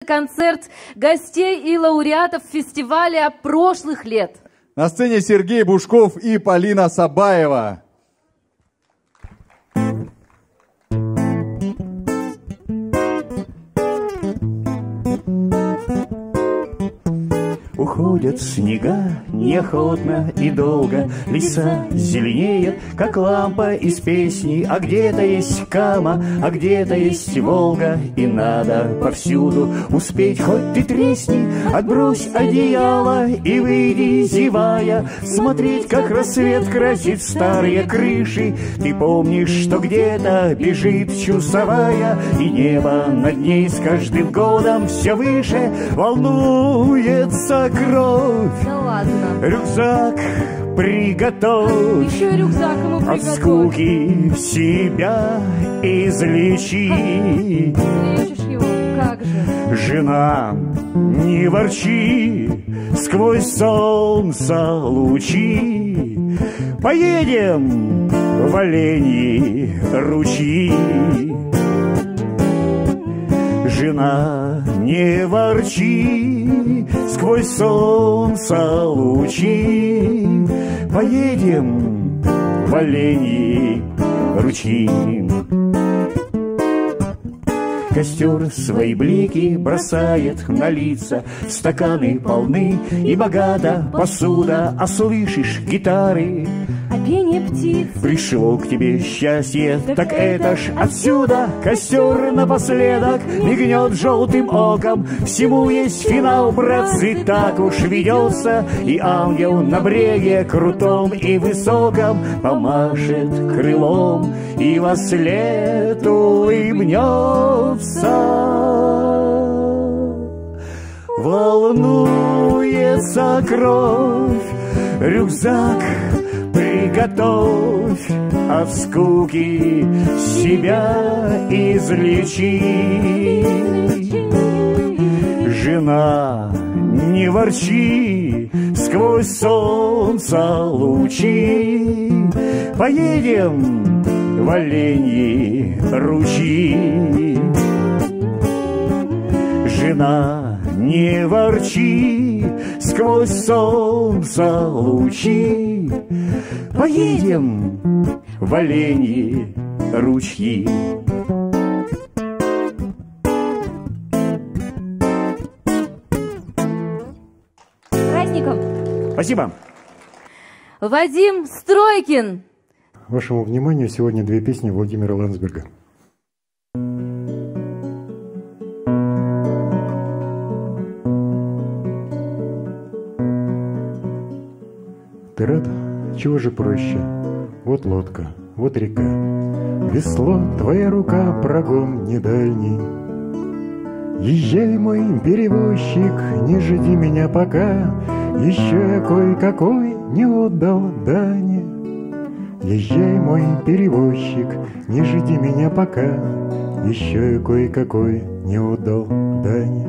Концерт гостей и лауреатов фестиваля прошлых лет. На сцене Сергей Бушков и Полина Сабаева. Уходят снега неохотно и долго, леса зеленеют, как лампа из песни. А где-то есть Кама, а где-то есть Волга, и надо повсюду успеть, хоть ты тресни. Отбрось одеяло и выйди, зевая, смотреть, как рассвет красит старые крыши. Ты помнишь, что где-то бежит чусовая, и небо над ней с каждым годом все выше. Волнуется кровь. Да ладно. Рюкзак приготовь. Еще и рюкзак ему от приготовь. скуки себя излечи. Излечишь его, как же. Жена, не ворчи, сквозь солнце лучи поедем в оленьи ручьи. Жена, не ворчи, сквозь солнце лучи поедем в оленьи ручьи. Костер свои блики бросает на лица, стаканы полны и богата посуда, а слышишь гитары, А пение птиц. пришло к тебе счастье, так это ж отсюда. Костер напоследок мигнет желтым оком, всему есть финал, братцы, так уж ведется. И ангел на бреге крутом и высоком помашет крылом и во след улыбнется. Волнуется кровь, рюкзак приготовь, от скуки себя излечи. Жена, не ворчи, сквозь солнце лучи поедем в оленьи ручьи. Жена, не ворчи, сквозь солнце лучи поедем в оленьи ручьи. Праздником. Спасибо. Вадим Стройкин. Вашему вниманию сегодня две песни Владимира Ландсберга. Ты рад? Чего же проще? Вот лодка, вот река, весло, твоя рука, прогон недальний. Езжай, мой перевозчик, не жди меня пока, еще я кое-какой не отдал дани. Езжай, мой перевозчик, не жди меня пока, еще я кое-какой не отдал дани.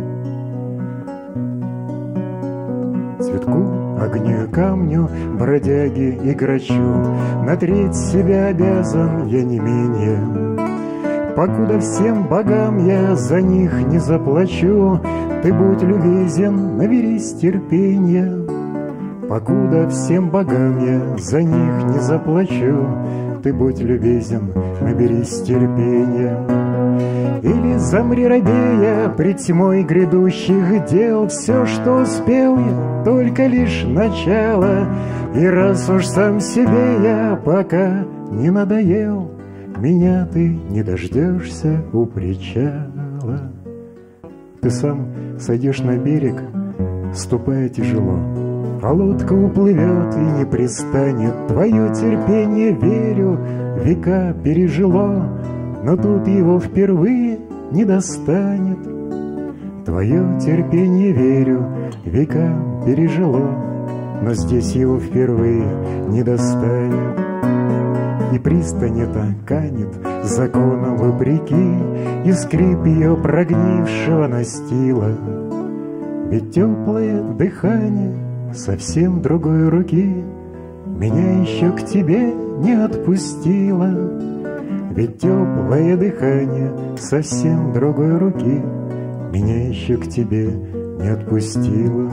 Цветку, огню и камню, бродяге и грачу на треть себя обязан я не менее. Покуда всем богам я за них не заплачу, ты будь любезен, наберись терпенья. Покуда всем богам я за них не заплачу, ты будь любезен, наберись терпенья. Или замри, робея, пред тьмой грядущих дел, все, что успел я, только лишь начало. И раз уж сам себе я пока не надоел, меня ты не дождешься у причала. Ты сам сойдешь на берег, ступая тяжело, а лодка уплывет и не пристанет. Твое терпение, верю, века пережило, но тут его впервые не достанет. Твое терпение, верю, века пережило, но здесь его впервые не достанет. И пристань эта канет законом вопреки, и скрип ее прогнившего настила. Ведь теплое дыхание совсем другой руки меня еще к тебе не отпустило. Ведь теплое дыхание совсем другой руки меня еще к тебе не отпустила.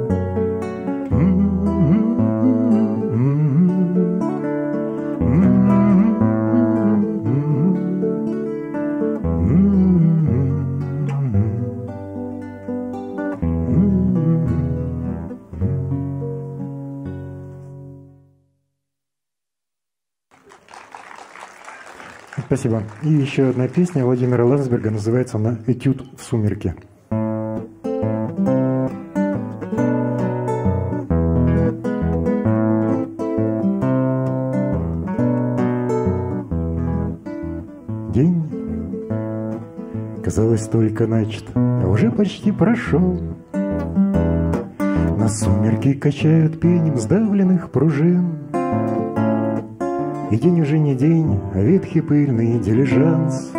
Спасибо. И еще одна песня Владимира Ландсберга, называется она «Этюд в сумерке». День, казалось, только начат, а уже почти прошел. На сумерки качают пенем сдавленных пружин. И день уже не день, а ветхий пыльный дилижанс.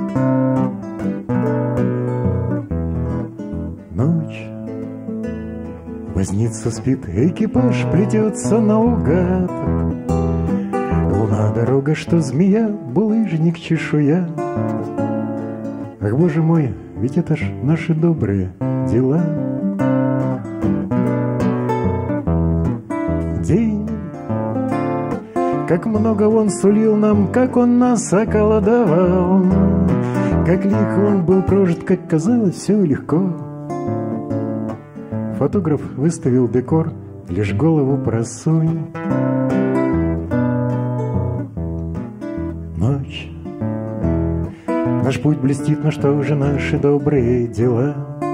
Ночь, возница спит, экипаж плетется наугад. Луна дорога, что змея, булыжник чешуя. Ах, боже мой, ведь это ж наши добрые дела. День, как много он сулил нам, как он нас околдовал, как лихо он был прожит, как казалось, все легко. Фотограф выставил декор, лишь голову просунь. Ночь, наш путь блестит, но что же наши добрые дела,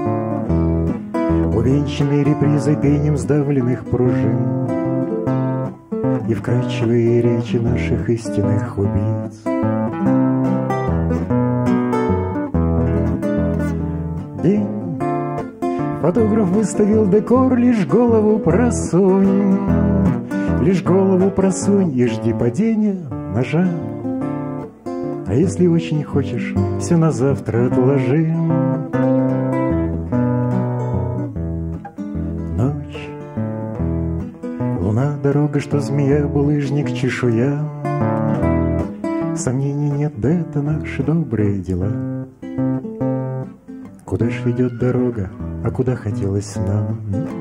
увенчанные репризой пением сдавленных пружин и вкрадчивые речи наших истинных убийц. День, фотограф выставил декор, лишь голову просунь, лишь голову просунь и жди падения ножа. А если очень хочешь, все на завтра отложим. Ночь, луна, дорога, что змея, булыжник, чешуя. Сомнений нет, да это наши добрые дела. Куда ж ведет дорога, а куда хотелось нам?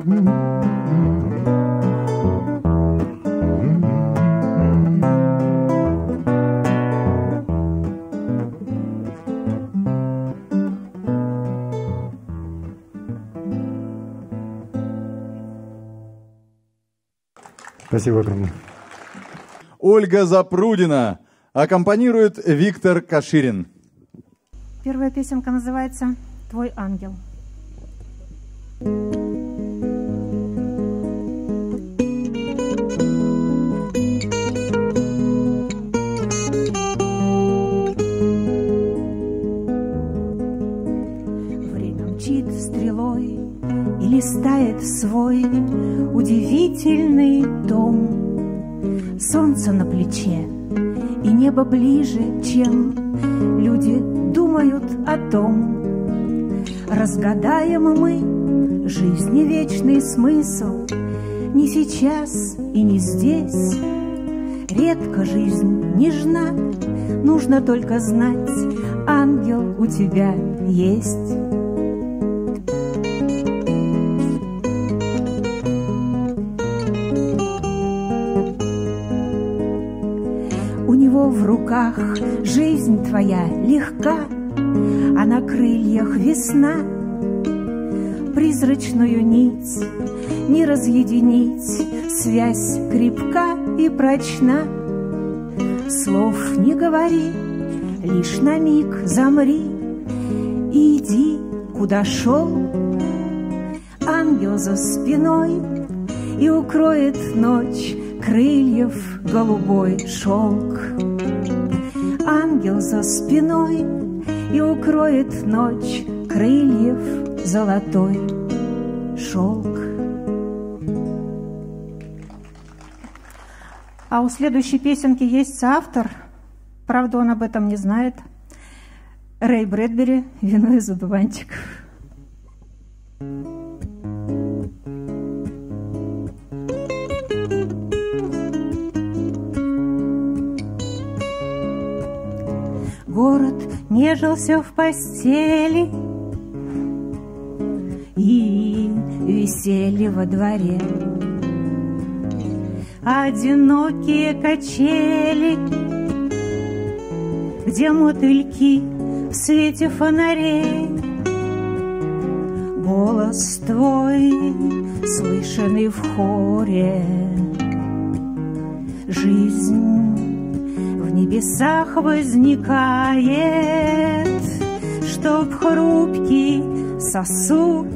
Спасибо огромное. Ольга Запрудина. Аккомпанирует Виктор Каширин. Первая песенка называется «Твой ангел». Время мчит стрелой и листает свой удивительный том. Солнце на плече и небо ближе, чем люди думают о том. Разгадаем мы жизни вечный смысл не сейчас и не здесь. Редко жизнь нежна, нужно только знать, ангел у тебя есть. У него в руках жизнь твоя легка, а на крыльях весна. Призрачную нить не разъединить, связь крепка и прочна. Слов не говори, лишь на миг замри и иди, куда шел. Ангел за спиной и укроет ночь крыльев голубой шелк. Ангел за спиной и укроет ночь крыльев золотой шелк. А у следующей песенки есть соавтор, правда, он об этом не знает. Рэй Брэдбери «Вино из одуванчиков». Город нежился в постели, и веселье во дворе. Одинокие качели, где мотыльки в свете фонарей. Голос твой, слышанный в хоре. Жизнь в небесах возникает, чтоб хрупкий сосуд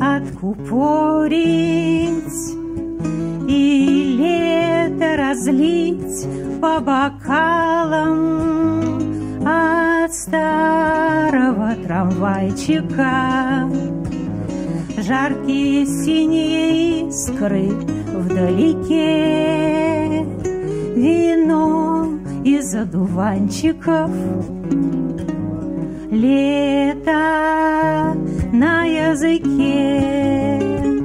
откупорить и лето разлить по бокалам от старого трамвайчика. Жаркие синие искры вдалеке, вино из одуванчиков. Лето на языке.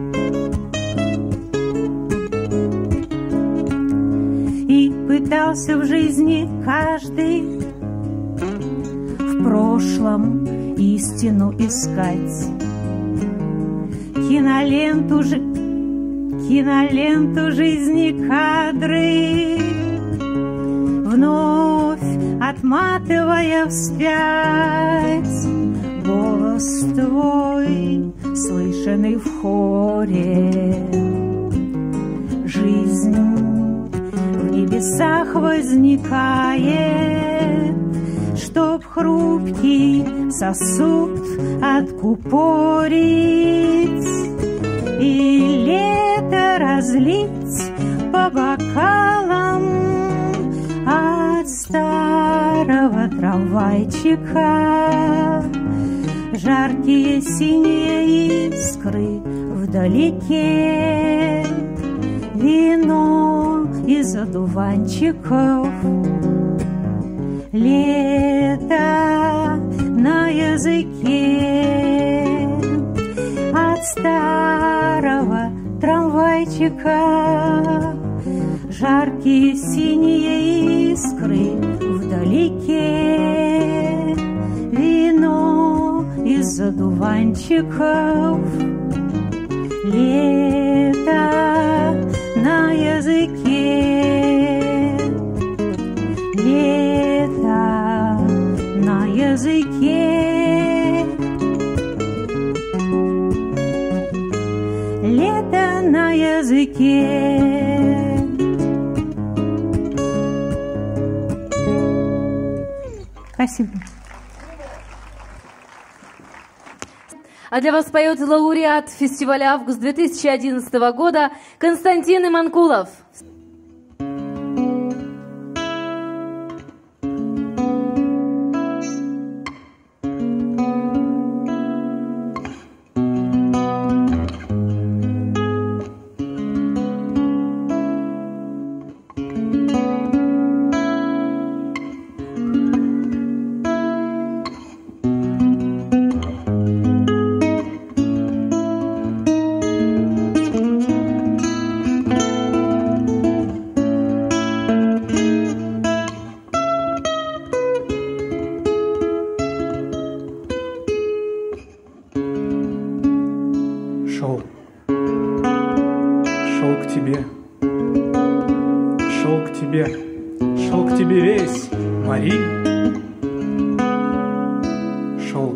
И пытался в жизни каждый в прошлом истину искать. Киноленту жизни кадры, вновь отматывая вспять. Голос твой, слышанный в хоре. Жизнь в небесах возникает, чтоб хрупкий сосуд откупорить и лето разлить по бокалам от старого трамвайчика. Жаркие синие искры вдалеке, вино из одуванчиков. Лето на языке. От старого трамвайчика жаркие синие искры вдалеке, вино из одуванчиков. Лето на языке. Лето на языке. Лето на языке. Спасибо. А для вас поет лауреат фестиваля «Август» 2011 года Константин Иманкулов. Шел к тебе весь, Мари. Шел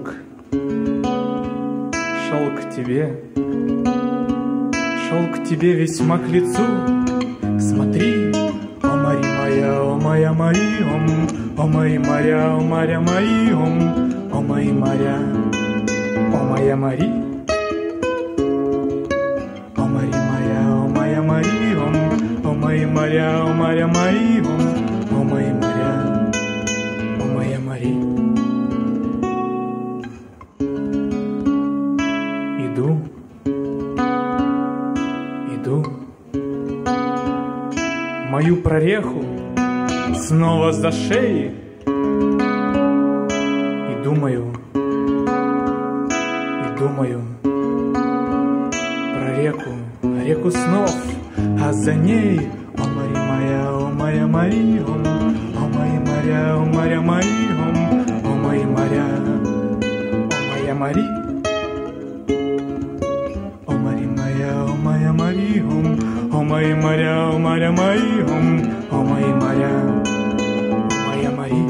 к тебе весьма к лицу. Смотри, о Мари моя, о моя Мари, о мои моря, о моря мои, о мои моря, о моя Мари. О Мари моя, о моя Мари, о мои моря, о моря мои, о мои моря, о моя Мари. Иду, мою прореху снова за шеей, и думаю про реку снов, а за ней, о Мари моя, о моя Мари, о мои моря, о моря мои, о мои моря, о моя Мари. моря мои, о мои моря, моя Мария.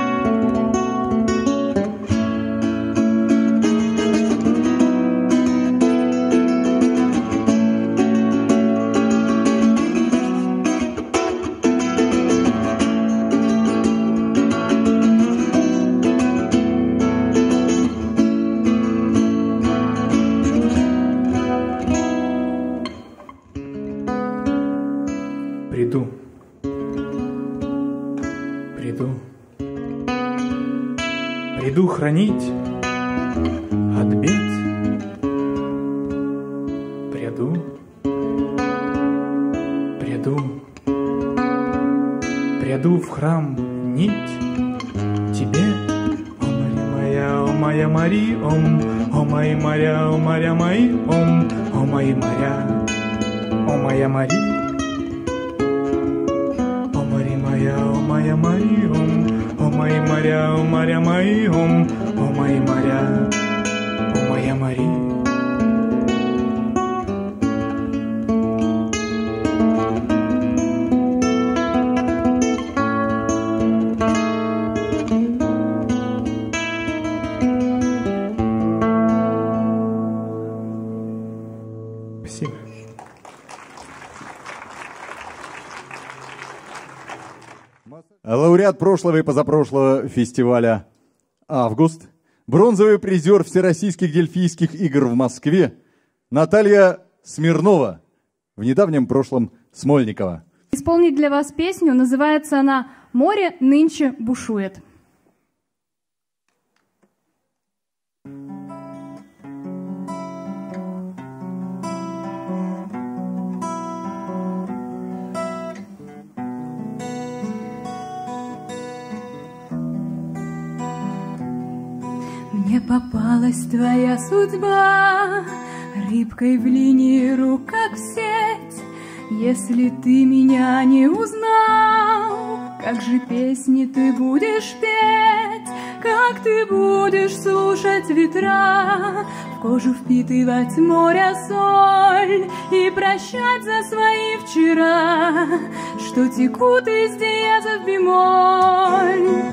Приду, приду, приду хранить от бед, приду, приду, приду в храм нить тебе, о моя Мария, о мои моря, о моря мои, о мои моря, о моя Мария. Моя Мария, о мои моря, о моря мои, о мои моря, о моя Мария. Спасибо. Лауреат прошлого и позапрошлого фестиваля «Август», бронзовый призер Всероссийских дельфийских игр в Москве Наталья Смирнова, в недавнем прошлом Смольникова. Исполнить для вас песню, называется она «Море нынче бушует». Мне попалась твоя судьба, рыбкой в линию, как в сеть. Если ты меня не узнал, как же песни ты будешь петь, как ты будешь слушать ветра, в кожу впитывать моря соль и прощать за свои вчера, что текут из диеза в бемоль.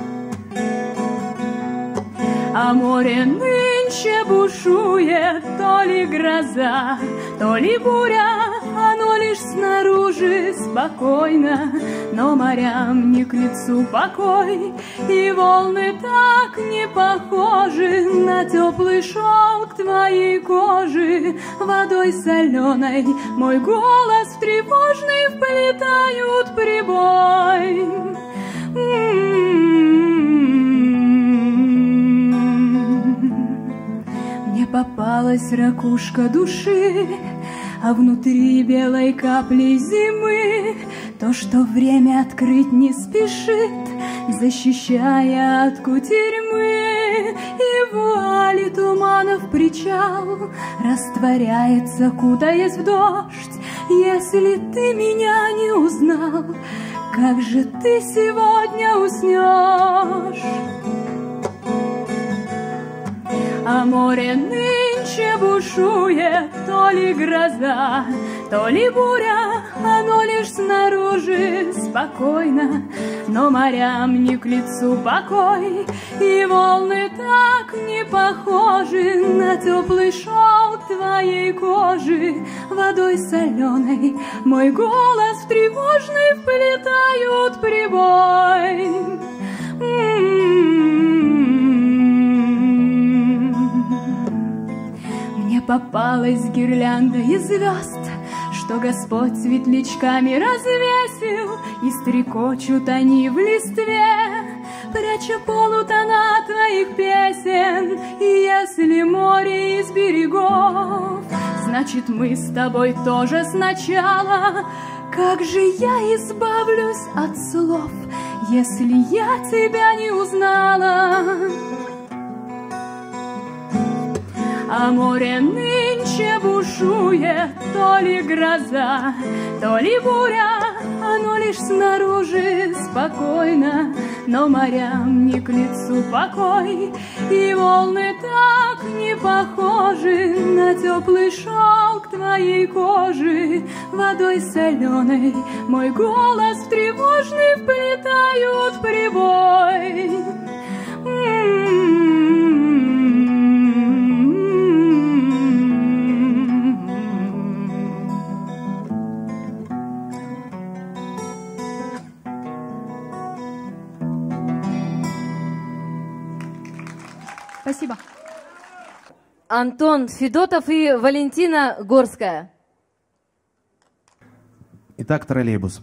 А море нынче бушует, то ли гроза, то ли буря, оно лишь снаружи спокойно, но морям не к лицу покой, и волны так не похожи на теплый шелк твоей кожи. Водой соленой мой голос в тревожный вплетают прибой. Мне попалась ракушка души, а внутри белой капли зимы то, что время открыть не спешит, защищая от кутерьмы. И вуали туманов причал растворяется, кутаясь в дождь. Если ты меня не узнал, как же ты сегодня уснешь? А море нынче бушует, то ли гроза, то ли буря, оно лишь снаружи спокойно, но морям не к лицу покой, и волны так не похожи на теплый шелк твоей кожи. Водой соленой мой голос в тревожный вплетают прибой. Мне попалась гирлянда из звезд, что Господь светлячками развесил, и стрекочут они в листве, пряча полутона твоих песен. И если море из берегов, значит мы с тобой тоже сначала. Как же я избавлюсь от слов, если я тебя не узнала? А море нынче бушует, то ли гроза, то ли буря, оно лишь снаружи спокойно, но морям не к лицу покой, и волны так не похожи на теплый шелк твоей кожи. Водой соленой мой голос тревожный вплетают прибой. Спасибо. Антон Федотов и Валентина Горская. Итак, троллейбус.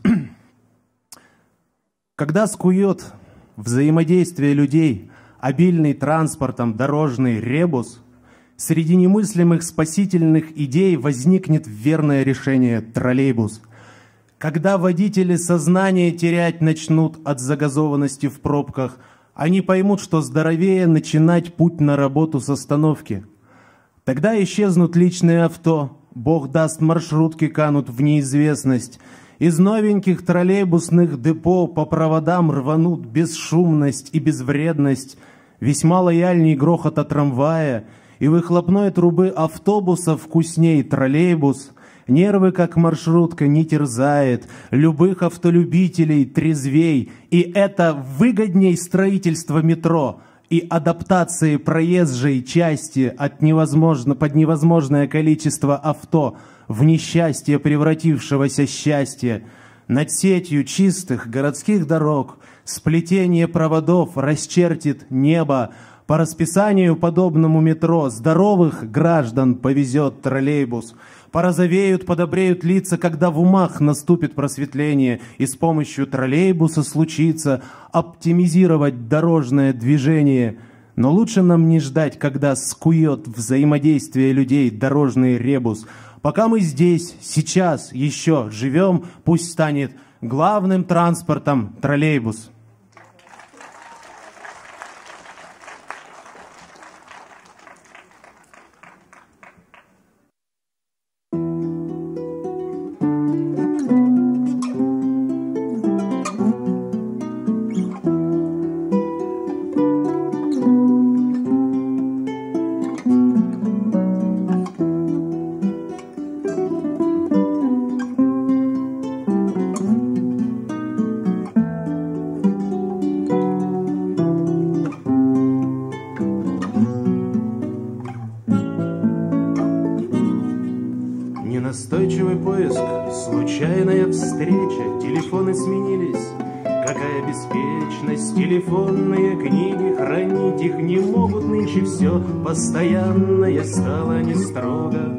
Когда скует взаимодействие людей обильный транспортом дорожный ребус, среди немыслимых спасительных идей возникнет верное решение — троллейбус. Когда водители сознание терять начнут от загазованности в пробках, они поймут, что здоровее начинать путь на работу с остановки. Тогда исчезнут личные авто, Бог даст, маршрутки канут в неизвестность. Из новеньких троллейбусных депо по проводам рванут бесшумность и безвредность, весьма лояльней грохота трамвая, и выхлопной трубы автобуса вкусней троллейбус. Нервы, как маршрутка, не терзает, любых автолюбителей трезвей, и это выгодней строительства метро и адаптации проезжей части под невозможное количество авто в несчастье превратившегося счастья. Над сетью чистых городских дорог сплетение проводов расчертит небо. По расписанию, подобному метро, здоровых граждан повезет троллейбус. Порозовеют, подобреют лица, когда в умах наступит просветление, и с помощью троллейбуса случится оптимизировать дорожное движение. Но лучше нам не ждать, когда скует взаимодействие людей дорожный ребус. Пока мы здесь, сейчас еще живем, пусть станет главным транспортом троллейбус. Настойчивый поиск, случайная встреча, телефоны сменились. Какая беспечность, телефонные книги, хранить их не могут нынче все. Постоянное стало не строго.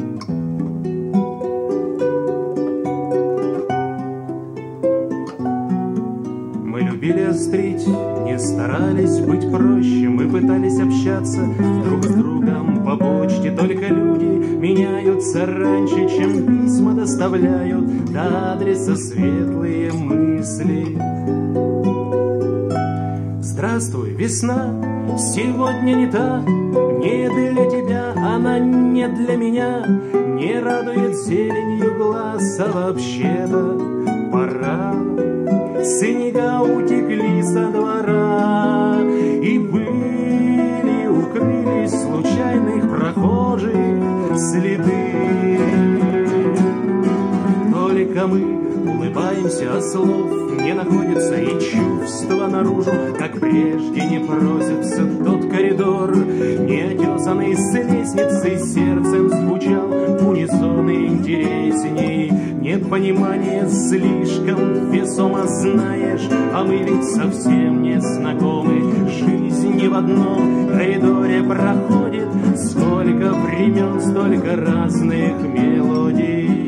Мы любили острить, не старались быть проще. Мы пытались общаться друг с другом по почте, только люди меняются раньше, чем письма доставляют до адреса светлые мысли. Здравствуй, весна, сегодня не та, не для тебя, она не для меня, не радует зеленью глаз, а вообще-то пора. Снега утекли со двора, и были укрылись случайных прохожих следы. Только мы улыбаемся, а слов не находится, и чувства наружу, как прежде, не просятся. Тот коридор, неотесанный с лестницей, сердцем звучал в унисон и интересней. Непонимание слишком весомо, знаешь, а мы ведь совсем не знакомы. Жизнь не в одном коридоре проходит, сколько времен, столько разных мелодий.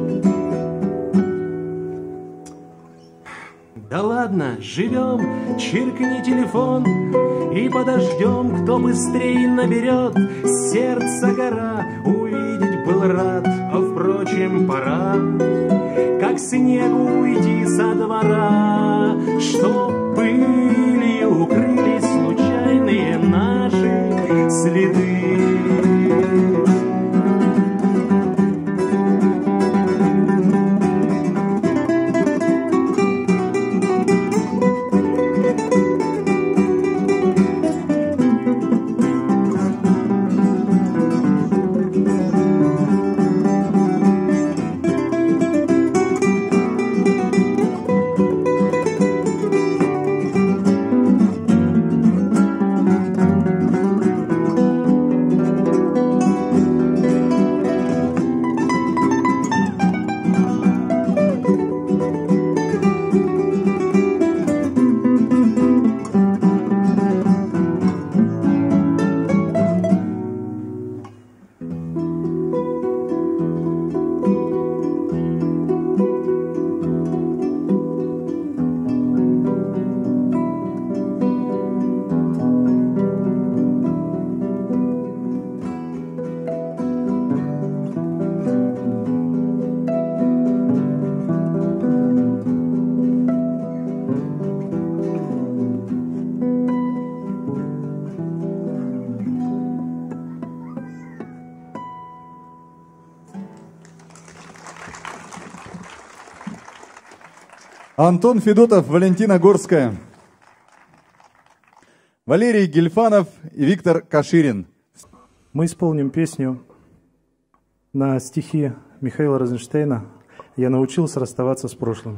Да ладно, живем, чиркни телефон и подождем, кто быстрее наберет. Сердце гора, увидеть был рад, а впрочем пора, как снегу уйти со двора, чтоб пылью укрылись случайные наши следы. Антон Федотов, Валентина Горская, Валерий Гельфанов и Виктор Каширин. Мы исполним песню на стихи Михаила Розенштейна «Я научился расставаться с прошлым».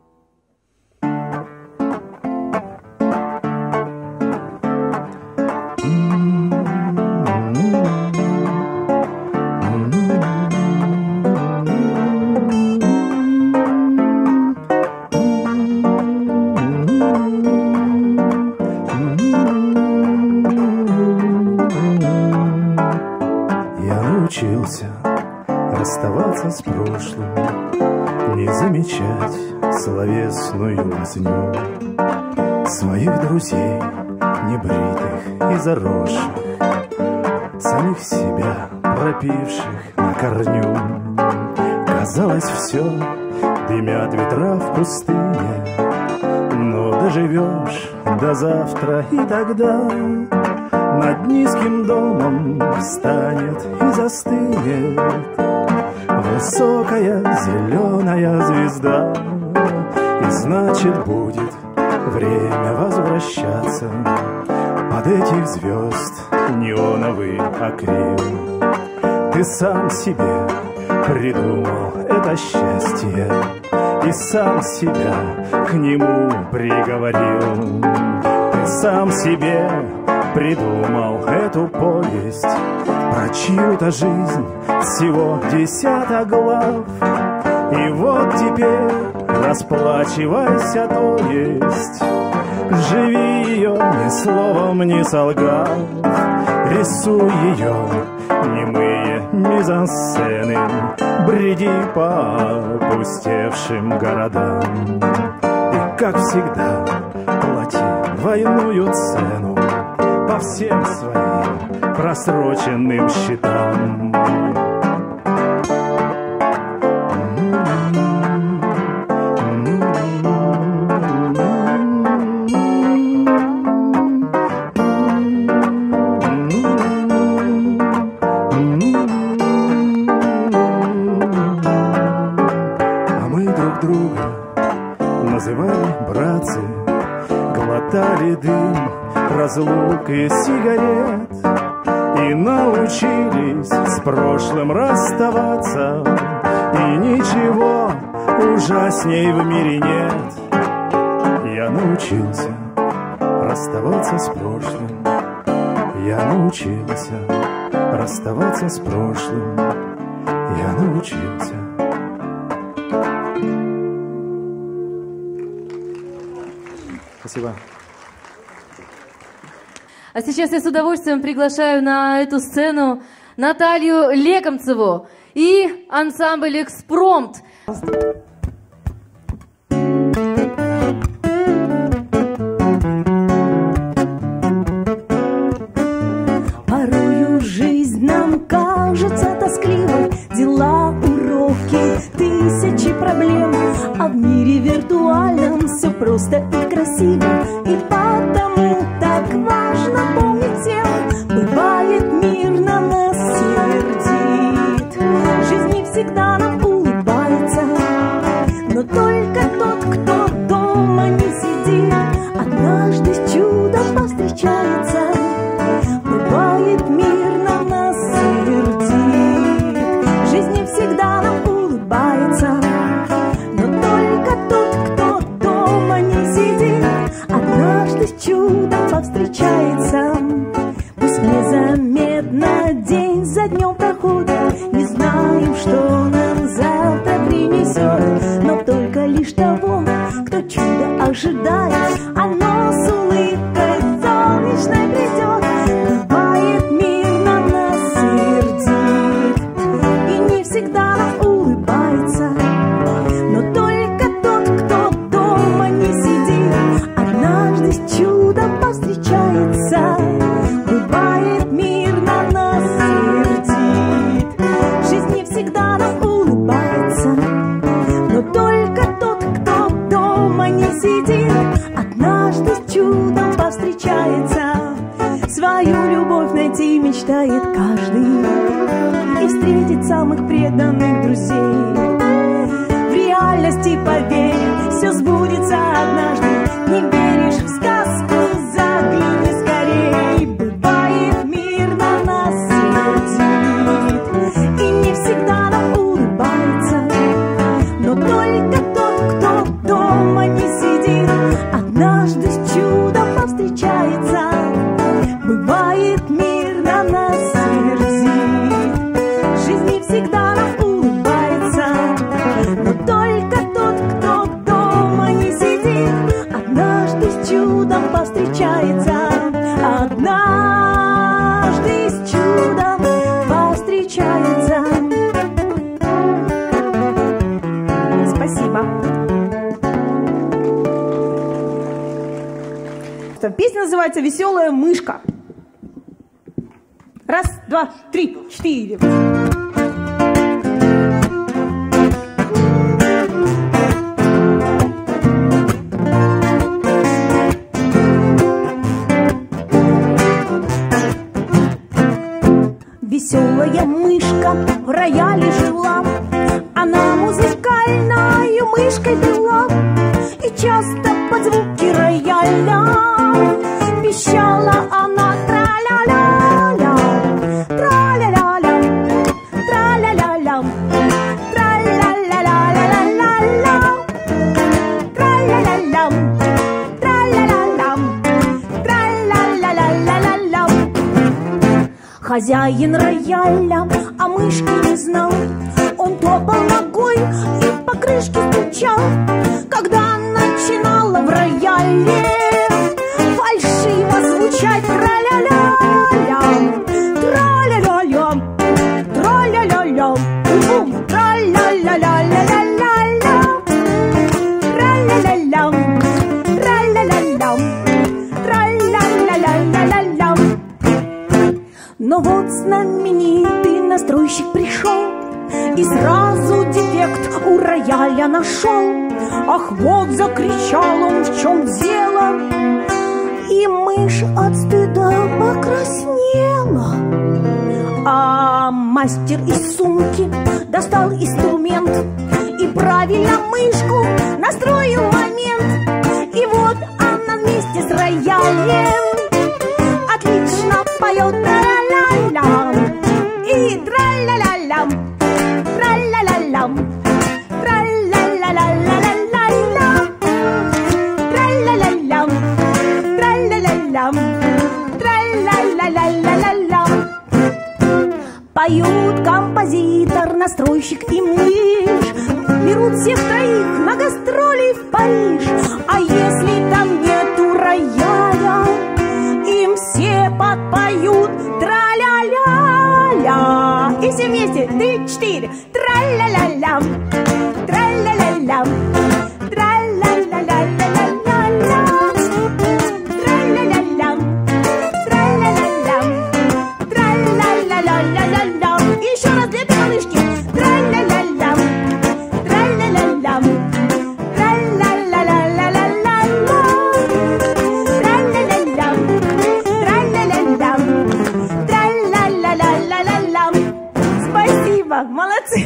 Расставаться с прошлым, не замечать словесную возню своих друзей, небритых и заросших, самих себя пропивших на корню. Казалось, все дымят ветра в пустыне, но доживешь до завтра, и тогда над низким домом встанет и застынет высокая зеленая звезда. И значит, будет время возвращаться под этих звезд неоновый акрил. Ты сам себе придумал это счастье и сам себя к нему приговорил. Ты сам себе придумал эту повесть про чью-то жизнь, всего 10 глав. И вот теперь расплачивайся, то есть живи ее, ни словом не солгав. Рисуй ее немые мизансцены, бреди по опустевшим городам. И, как всегда, плати двойную цену по всем своим просроченным счетам. А мы друг друга называли братцы, глотали дым разлук и сигарет, и научились с прошлым расставаться, и ничего ужасней в мире нет. Я научился расставаться с прошлым, я научился расставаться с прошлым, я научился. Спасибо. А сейчас я с удовольствием приглашаю на эту сцену Наталью Лекомцеву и ансамбль «Экспромт». Порою жизнь нам кажется тоскливой, дела, уроки, тысячи проблем, а в мире виртуальном все просто и красиво, и потому так важно помнить тем, бывает мир на нас сердит. Жизнь не всегда нам улыбается, но только тот, кто дома не сидит, однажды с чудом повстречается. Бывает мир на нас сердит, жизнь не всегда нам улыбается, но только тот, кто дома не сидит, однажды с чудом повстречается. Пусть незаметно день за днем проходит, не знаем, что нам завтра принесет, но только лишь того, кто чудо ожидает, оно с улыбкой солнечной придет. Бывает мир на нас сердит, и не всегда нам улыбается, но только тот, кто дома не сидит, однажды с чудом повстречается. Бывает мир на нас сердит, жизнь не всегда нам улыбается, но только тот, кто дома не сидит, однажды с чудом повстречается. Свою любовь найти мечтает каждый и встретить самых преданных друзей. В реальности поверь, все сбудется однажды. Не веришь в сказку, загляни скорей. Бывает, мир на нас сердит, и не всегда нам улыбается. Но только тот, кто дома не сидит, однажды с чудом повстречается. Бывает, мир на нас сердит, жизнь не всегда нам улыбается. Но только тот, кто дома не сидит, однажды с чудом повстречается. Однажды с чудом повстречается. Спасибо. Песня называется «Веселая мышка». Раз, два, три, четыре. Веселая мышка в рояле жила, она музыкальной мышкой была, и часто под звуки рояля пищала она тра-ля-ля-ля, тра-ля-ля-ля, тра-ля-ля-ля, тра-ля-ля-ля-ля-ля-ля, тра-ля-ля-ля, тра-ля-ля-ля, тра-ля-ля-ля-ля-ля-ля. Хозяин рояля о мышке не знал, он топал ногой и по крышке стучал, когда начинала в рояле фальшиво звучать тра-ля-ля-ля, тра-ля-ля-ля, тра-ля-ля-ля, тра-ля-ля-ля-ля-ля-ля, тра-ля-ля-ля, тра-ля-ля-ля, тра-ля-ля-ля-ля-ля-ля. Но вот знаменитый настройщик пришел и сразу дефект у рояля нашел. Ах, вот, закричал он, в чем дело, и мышь от стыда покраснела. А мастер из сумки достал инструмент и правильно мышку настроил момент. И вот она вместе с роялем отлично поет тра-ля-ля-ля и тра-ля-ля-ля, тра-ля-ля-ля, тра-ля-ля-ля-ля-ля-ля, тра-ля-ля-ля, тра-ля-ля-ля, тра-ля-ля-ля-ля-ля-ля. Поют композитор, настройщик и мышь, берут всех троих на гастроли в Париж. А если там нету рояля, им все подпоют тра-ля-ля-ля. И все вместе, 3-4, тра-ля-ля-ля, тра-ля-ля-ля, тра-ля-ля-ля-ля-ля-ля, тра-ля-ля-ля, тра-ля-ля-ля, тра-ля-ля-ля-ля-ля-ля. Еще раз для этой малышки. Тра-ля-ля-ля, тра-ля-ля-ля, тра-ля-ля-ля-ля-ля-ля, тра-ля-ля-ля, тра-ля-ля-ля, тра-ля-ля-ля-ля-ля-ля. Спасибо, молодцы.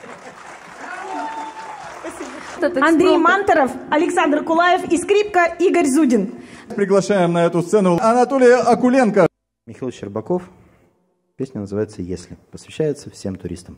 Андрей Манторов, Александр Кулаев и скрипка Игорь Зудин. Приглашаем на эту сцену Анатолия Акуленко. Михаил Щербаков. Песня называется «Если». Посвящается всем туристам.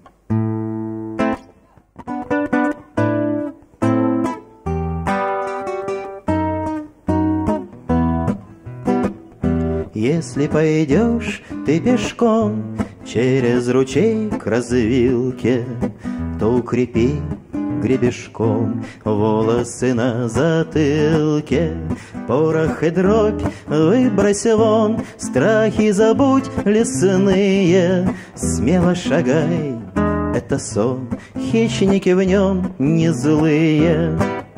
Если пойдешь ты пешком через ручей к развилке, то укрепи гребешком волосы на затылке. Порох и дробь выбрось вон, страхи забудь лесные. Смело шагай, это сон, хищники в нем не злые.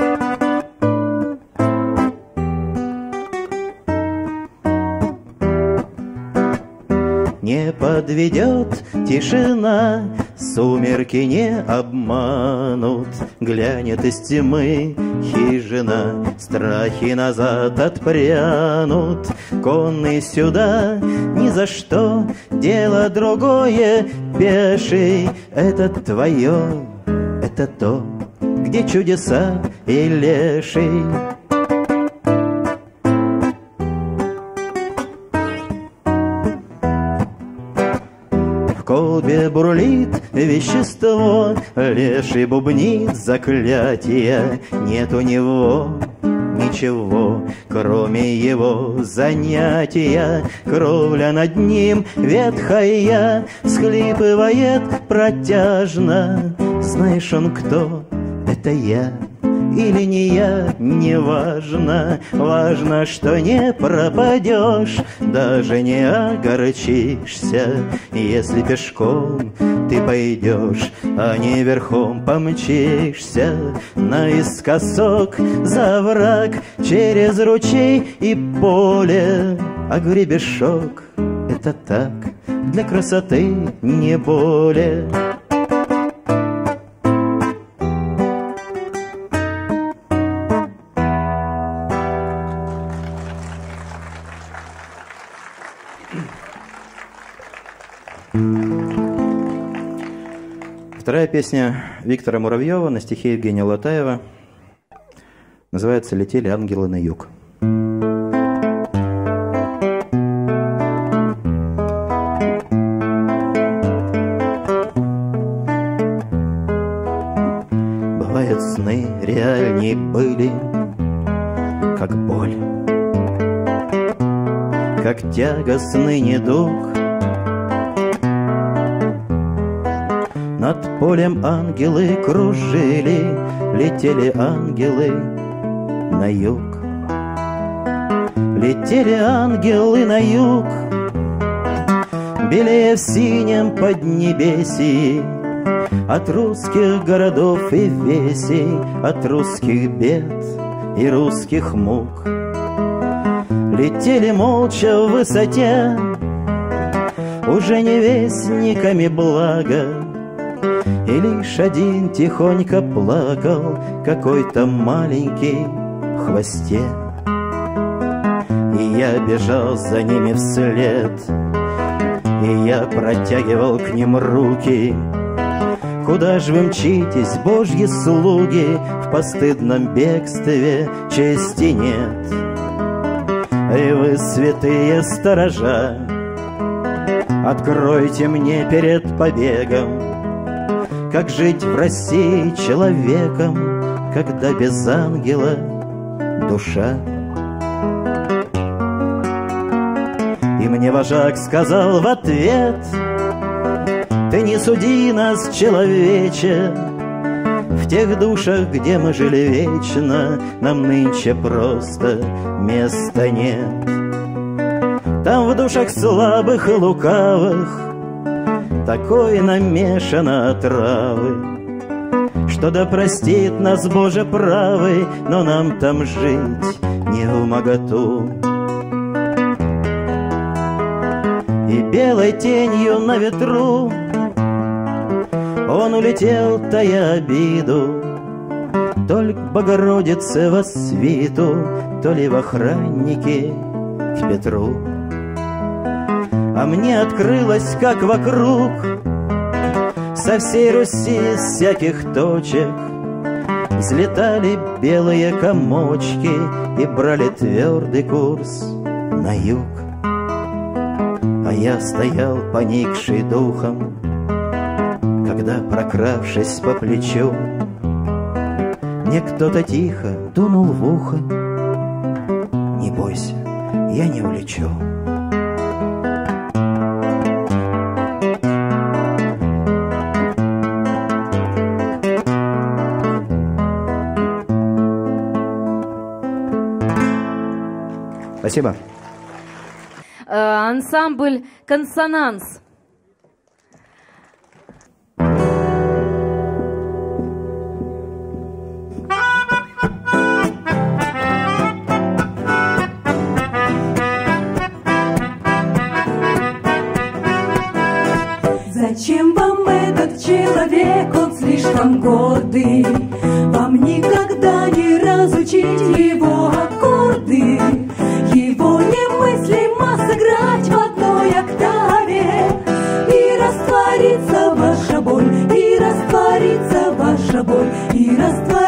Не подведет тишина, сумерки не обманут. Глянет из тьмы хижина, страхи назад отпрянут. Конный сюда ни за что, дело другое. Пеший — это твое, это то, где чудеса и леший. В колбе бурлит вещество, леший бубнит заклятия. Нет у него ничего, кроме его занятия. Кровля над ним ветхая всхлипывает протяжно. Знаешь, он кто? Это я или не я, не важно. Важно, что не пропадешь, даже не огорчишься, если пешком ты пойдешь, а не верхом помчишься. Наискосок за враг, через ручей и поле. А гребешок — это так, для красоты не более. Вторая песня Виктора Муравьева на стихи Евгения Латаева называется «Летели ангелы на юг». Бывают сны реальней были, как боль, как тягостный недуг. Над полем ангелы кружили, летели ангелы на юг. Летели ангелы на юг, белее в синем поднебесье, от русских городов и весей, от русских бед и русских мук. Летели молча в высоте, уже не вестниками блага, и лишь один тихонько плакал какой-то маленький в хвосте. И я бежал за ними вслед, и я протягивал к ним руки. Куда ж вы мчитесь, Божьи слуги, в постыдном бегстве чести нет? И вы, святые сторожа, откройте мне перед побегом, как жить в России человеком, когда без ангела душа. И мне вожак сказал в ответ: ты не суди нас, человече, в тех душах, где мы жили вечно, нам нынче просто места нет. Там в душах слабых и лукавых такой намешано отравы, что да простит нас Боже правый, но нам там жить не вмоготу. И белой тенью на ветру он улетел, тая обиду, то ли к Богородице во свиту, то ли в охранники к Петру. А мне открылось, как вокруг со всей Руси с всяких точек взлетали белые комочки и брали твердый курс на юг. А я стоял, поникший духом, когда, прокравшись по плечу, мне кто-то тихо дунул в ухо: не бойся, я не улечу. Спасибо. Ансамбль «Консонанс». Зачем вам этот человек, он слишком гордый? Вам никогда не разучить его аккорды. Его немыслимо сыграть в одной октаве. И растворится ваша боль, и растворится ваша боль, и растворится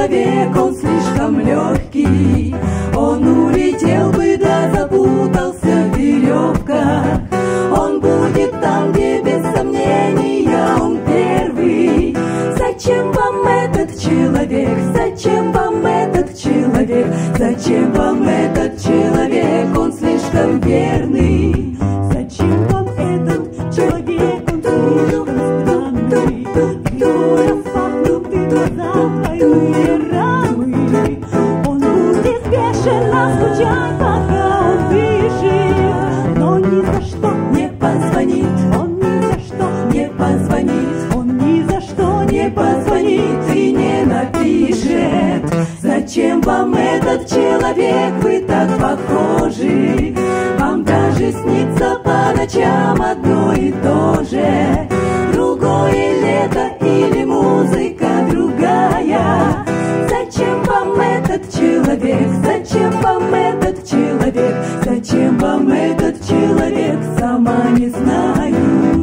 человек, он слишком легкий. Он улетел бы, да запутался в веревках. Он будет там, где без сомнения он первый. Зачем вам этот человек? Зачем вам этот человек? Зачем вам этот человек? Он слишком верный. Зачем вам этот человек? Он слишком странный. Кто распахнуты глаза, двойные рамы. Он будет бешено скучать, пока он дышит, но ни за что не позвонит. Он ни за что не позвонит. Он ни за что не позвонит и не напишет. Зачем вам этот человек? Вы так похожи. Вам даже снится по ночам одно и то же. Другое лето или музыка другая. Зачем вам этот человек? Зачем вам этот человек? Зачем вам этот человек? Сама не знаю.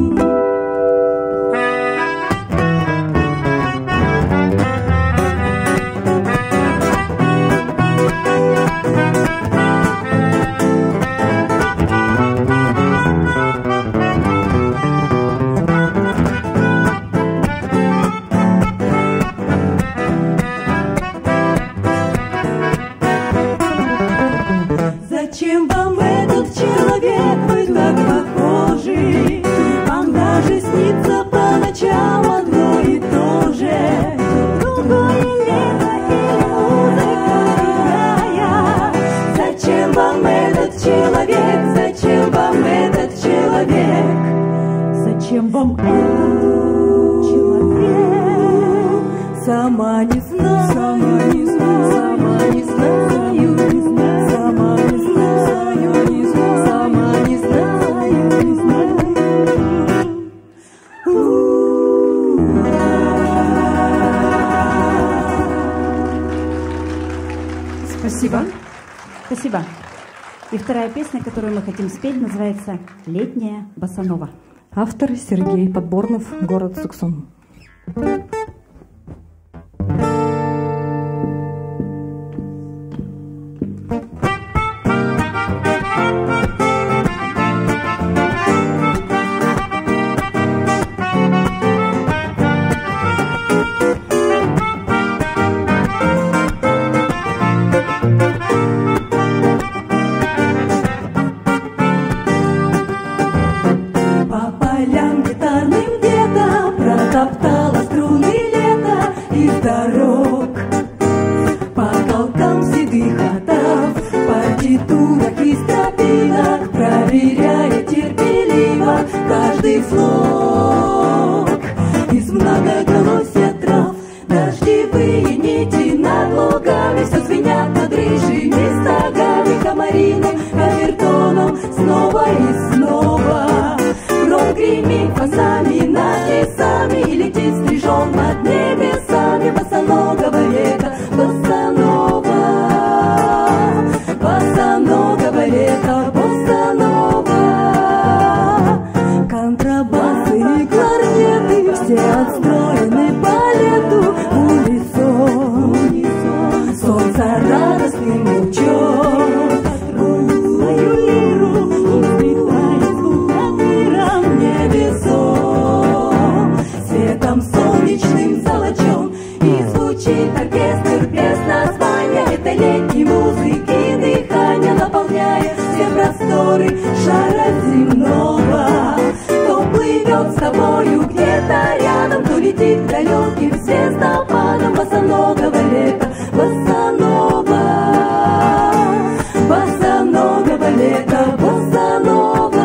Зачем вам этот человек? Вы так похожи. Вам даже снится по ночам одно и то же. Другое лето или музыка другая. Зачем вам этот человек? Зачем вам этот человек? Зачем вам этот человек? Сама не знаю. Сама не знаю. Сама не знаю. Не знаю. Сама не знаю. Не знаю. Сама не знаю. Не знаю. Спасибо. Спасибо. И вторая песня, которую мы хотим спеть, называется «Летняя босанова». Автор Сергей Подборнов, город Суксон. По полям гитарным где-то протоптала струны лета из дорог. По толкам седых отав, партитурах и стропинах, проверяя терпеливо каждый слог. Из многоголосия трав дождевые нити над лугами все звенят над рыжими стогами, комариным камертоном снова и снова. Гром гремит фасами над лесами и летит стрижом над небесами. Босоногого лета, босанова, босоногого лета, босанова. Контрабасы и кларнеты все отстроены по лету унисон. Солнце радостным лучом свою лиру взлетает звук над миром небесом. Светом солнечным золочем и звучит оркестр без названия. Это летней музыки дыхание, наполняя все просторы шара земного. То плывет с тобою где-то рядом, то летит к далеким звездопадам. Босоногого лета, босанова, босоногого лета, босанова.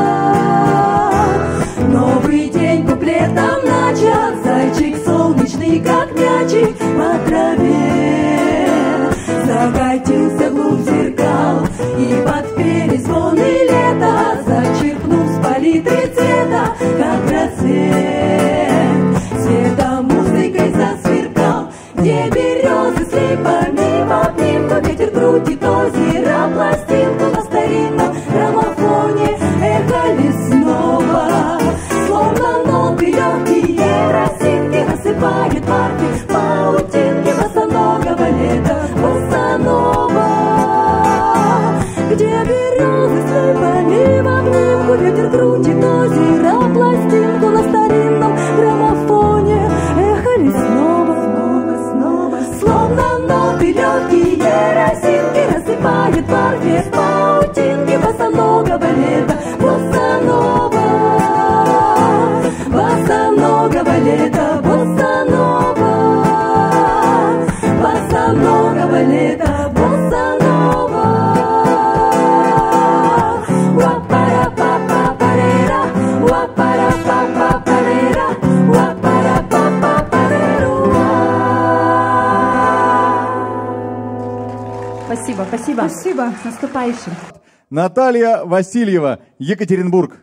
Новый день куплетом начат, зайчик солнечный, как мячик по траве. лето, босса-нова. Уа-пара-па-па-парера, уа-пара-па-па-парера, уа-пара-па-па-пареруа. Спасибо, спасибо. Спасибо. С наступающим. Наталья Васильева, Екатеринбург.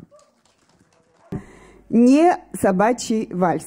Не собачий вальс.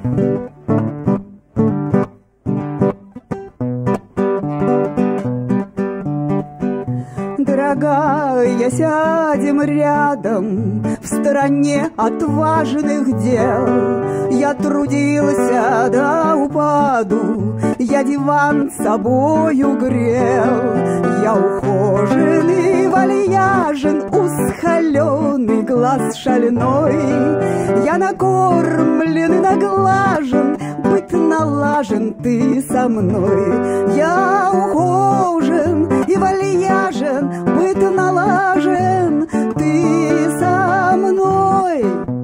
Дорогая, сядем рядом в стороне от важных дел. Я трудился до упаду, я диван с собою грел. Я ухожен и вальяжен, усхоленный глаз шальной. Я накормлен и наглажен, быть налажен ты со мной. Я ухожен и вальяжен, быть налажен ты со мной.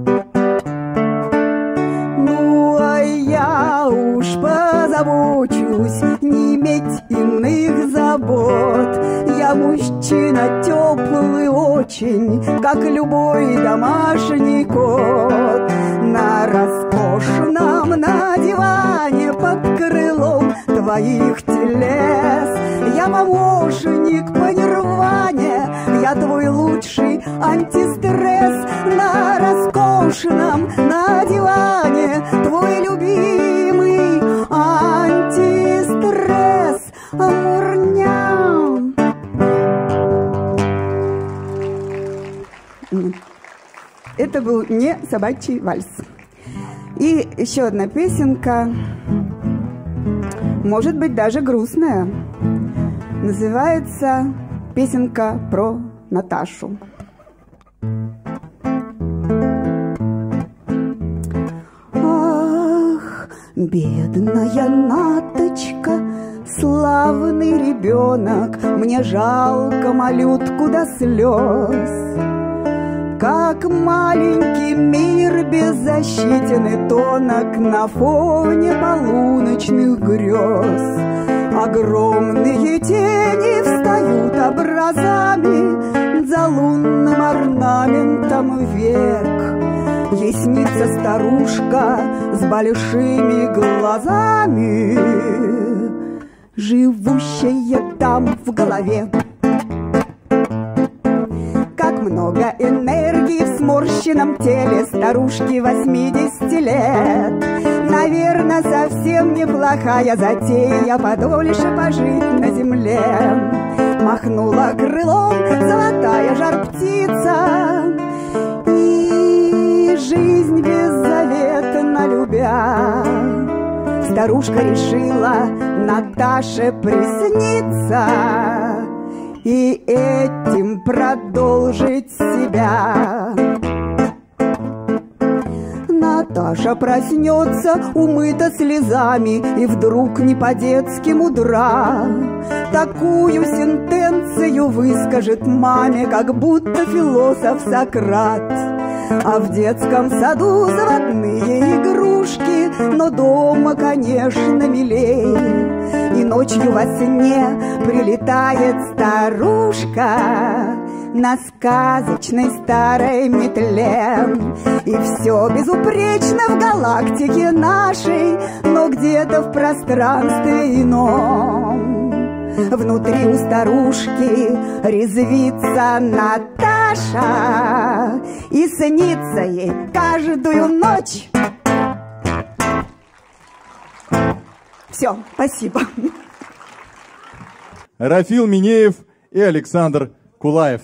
Ну, а я уж позабочусь не иметь иных забот. Я мужчина теплый очень, как любой домашний кот. На роскошном на диване под крылом твоих телес я помощник по нирване, я твой лучший антистресс. На роскошном на диване твой любимый антистресс. Амурням. Это был не собачий вальс. И еще одна песенка, может быть, даже грустная. Называется песенка про Наташу. Ах, бедная Наточка, славный ребенок, мне жалко малютку до слез. Как маленький мир беззащитен и тонок на фоне полуночных грез. Огромные тени встают образами за лунным орнаментом век. Ей снится старушка с большими глазами, живущая там в голове. Как много энергии в сморщенном теле старушки 80 лет. Наверное, совсем неплохая затея подольше пожить на земле. Махнула крылом золотая жар-птица, и жизнь беззаветно любя, старушка решила Наташе присниться и этим продолжить себя. Наташа проснется, умыта слезами, и вдруг не по-детски мудра. Такую сентенцию выскажет маме, как будто философ Сократ. А в детском саду заводные игрушки, но дома, конечно, милей. И ночью во сне прилетает старушка на сказочной старой метле. И все безупречно в галактике нашей, но где-то в пространстве ином внутри у старушки резвится Наташа, и снится ей каждую ночь. Все, спасибо. Рафил Минеев и Александр Кулаев.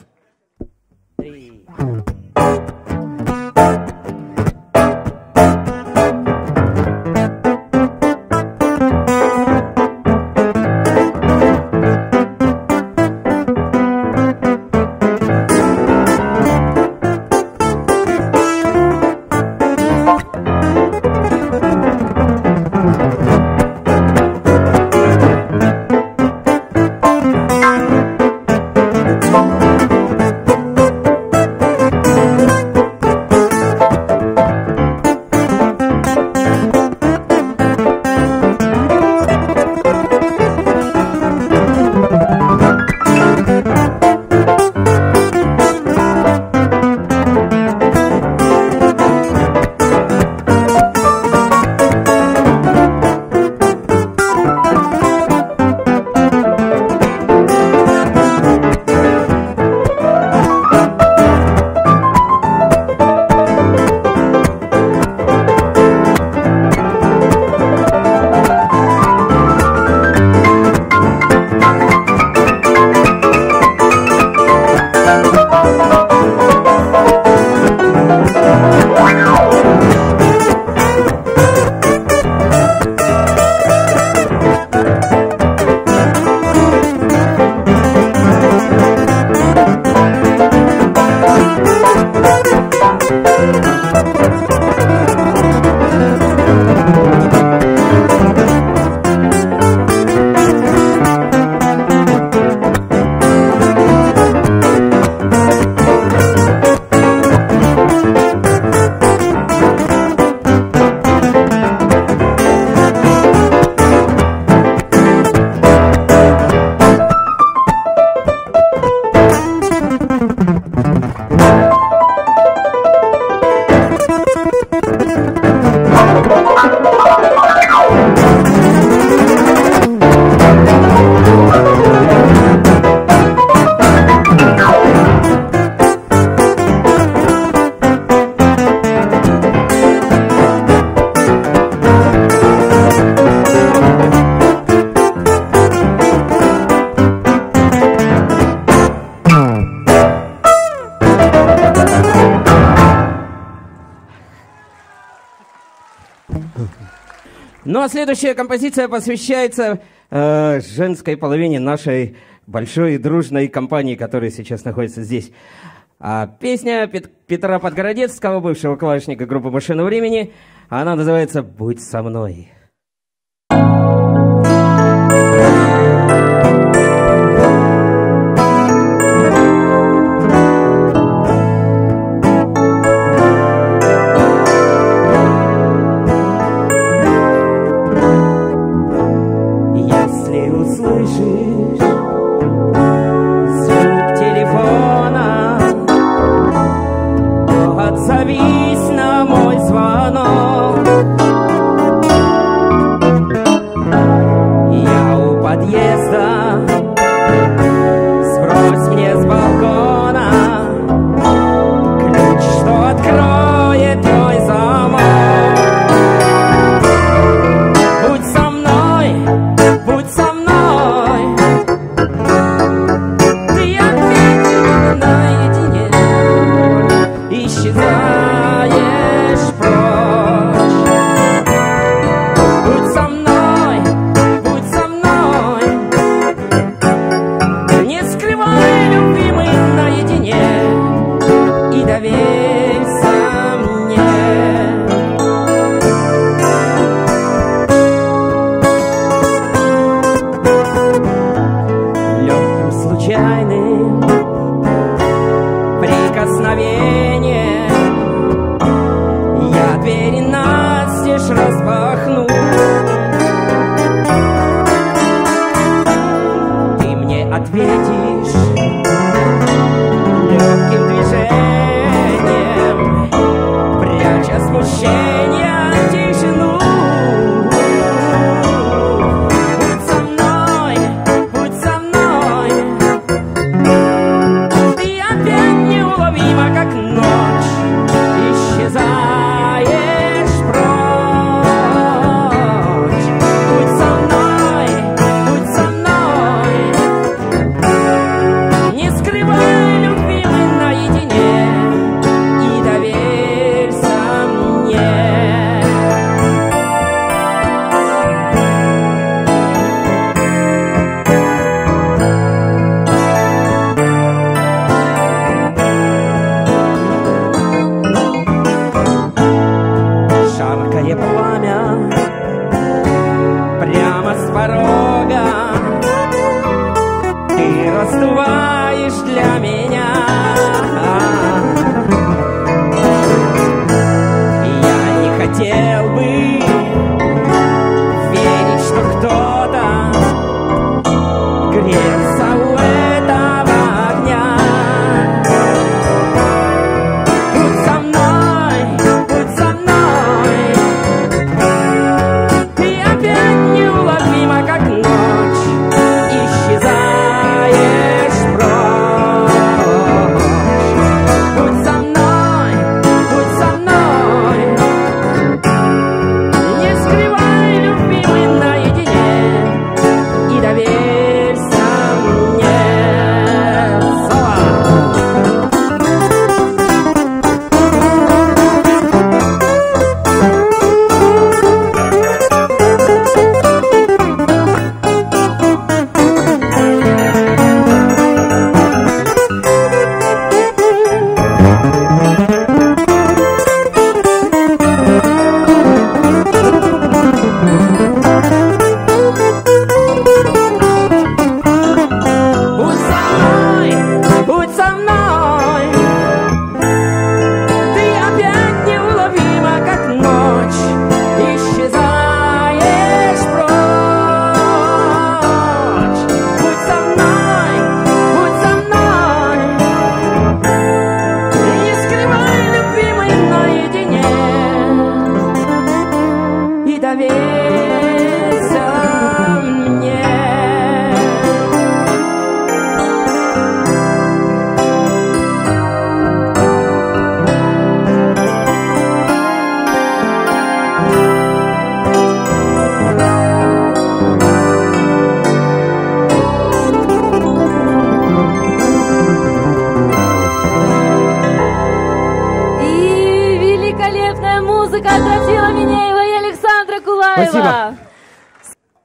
Ну а следующая композиция посвящается женской половине нашей большой и дружной компании, которая сейчас находится здесь. Песня Петра Подгородецкого, бывшего клавишника группы «Машина времени». Она называется «Будь со мной». Отзовись на мой звонок. Я у подъезда, сбрось мне с балкона ключ, что откроет твой замок. Будь со мной, будь со мной. Ты опять наедине исчезаешь.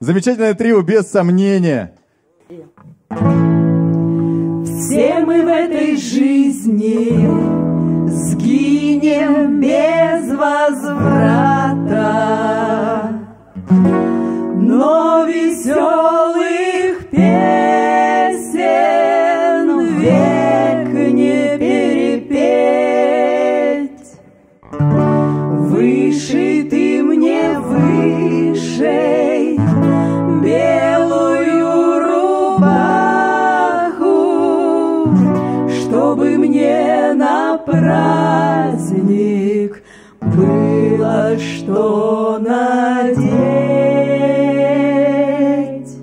Замечательное трио, без сомнения. Все мы в этой жизни сгинем без возврата, но веселых песен век не перепеть. Выше ты мне выше белую рубаху, чтобы мне на праздник было что надеть.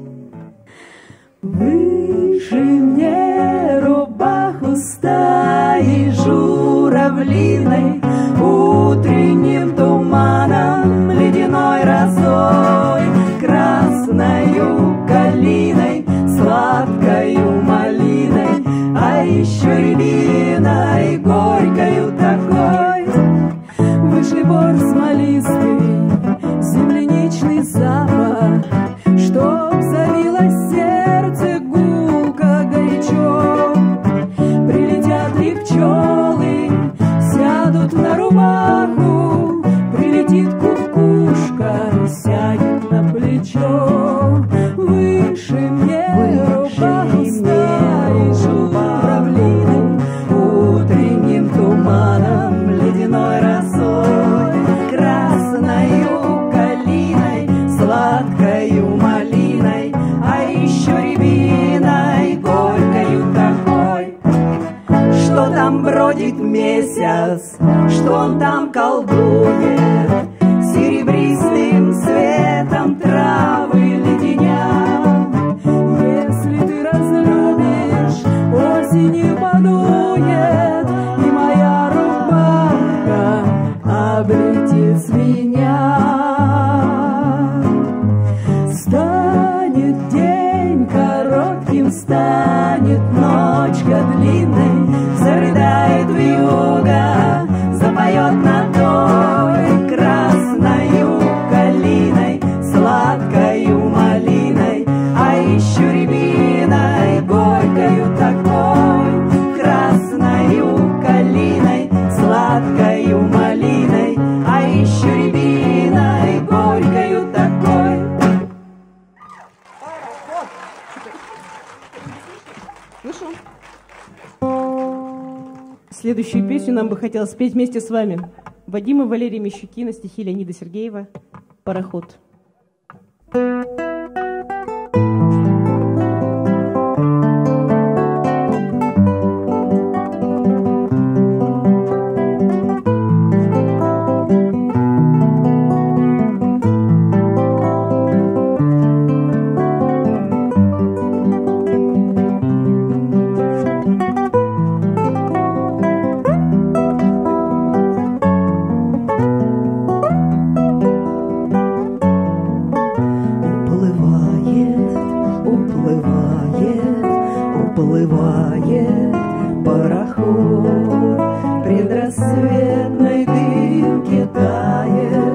Выше мне рубаху стаи журавлиной, утренним туманом, ледяной росой, красною калиной, сладкою малиной, а еще рябиной, горькою такой. Вышли бор смолистый, земляничный запах, чтоб забилось сердце гулко горячо. Прилетят ли пчелы, сядут на рубаху, прилетит кукушка, сядет на плечо. Выше мне рубаху стаи журавлиной, утренним туманом, ледяной росой, красною калиной, сладкою малиной, а еще рябиной, горькою такой. Что там бродит месяц, что он там колдует, серебристым светом травы леденя. Если ты разлюбишь, осенью подует, и моя рубашка облетит с меня. Станет день коротким, станет ночка длинной, зарыдает вьюга, запоет над той красною калиной, сладкою малиной, а еще рябиной, горькою такой. Красною калиной, сладкою малиной, а еще рябиной, горькою такой. Следующую песню нам бы хотелось спеть вместе с вами. Вадим и Валерий Мещуки на стихи Леонида Сергеева «Пароход». Уплывает пароход, предрассветной дымке тает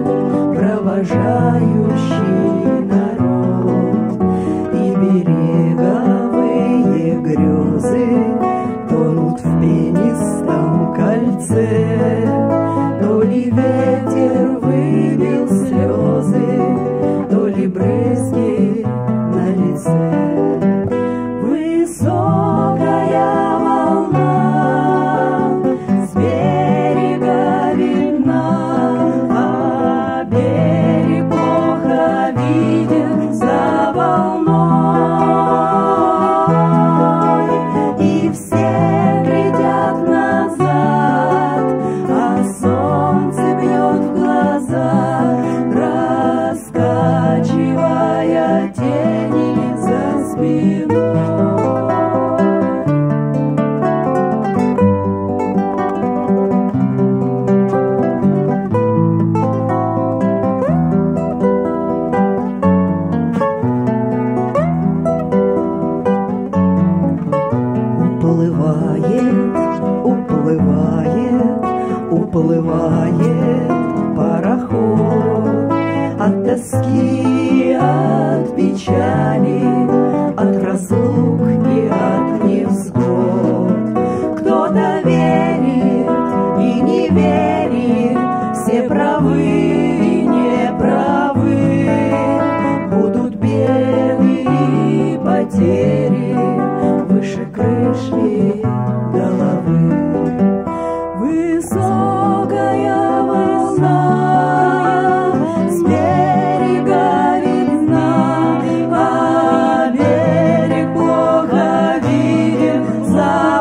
провожающий народ. И береговые грезы тонут в пенистом кольце. То ли ветер выбил слезы, то ли брызги на лице. Высокая волна с берега видна, а берег плохо виден за волной. И все глядят назад, а солнце бьет в глаза, раскачивая тени за спиной. Уплывает пароход от тоски, от потери выше крыши головы. Высокая волна с берега видна, а берег плохо виден за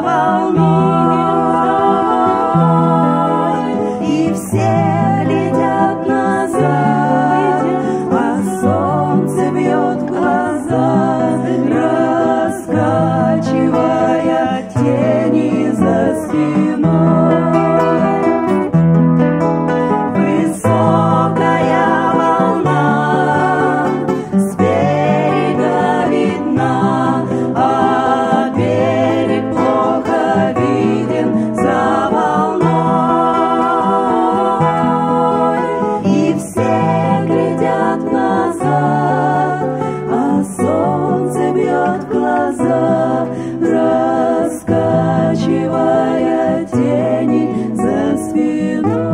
волной. И все глядят назад, а солнце бьет в глаза, раскачивая тени за спиной. Высокая волна с берега видна, а берег плохо виден за волной. И все глядят назад, а солнце бьет в глаза, раскачивая тени за спиной.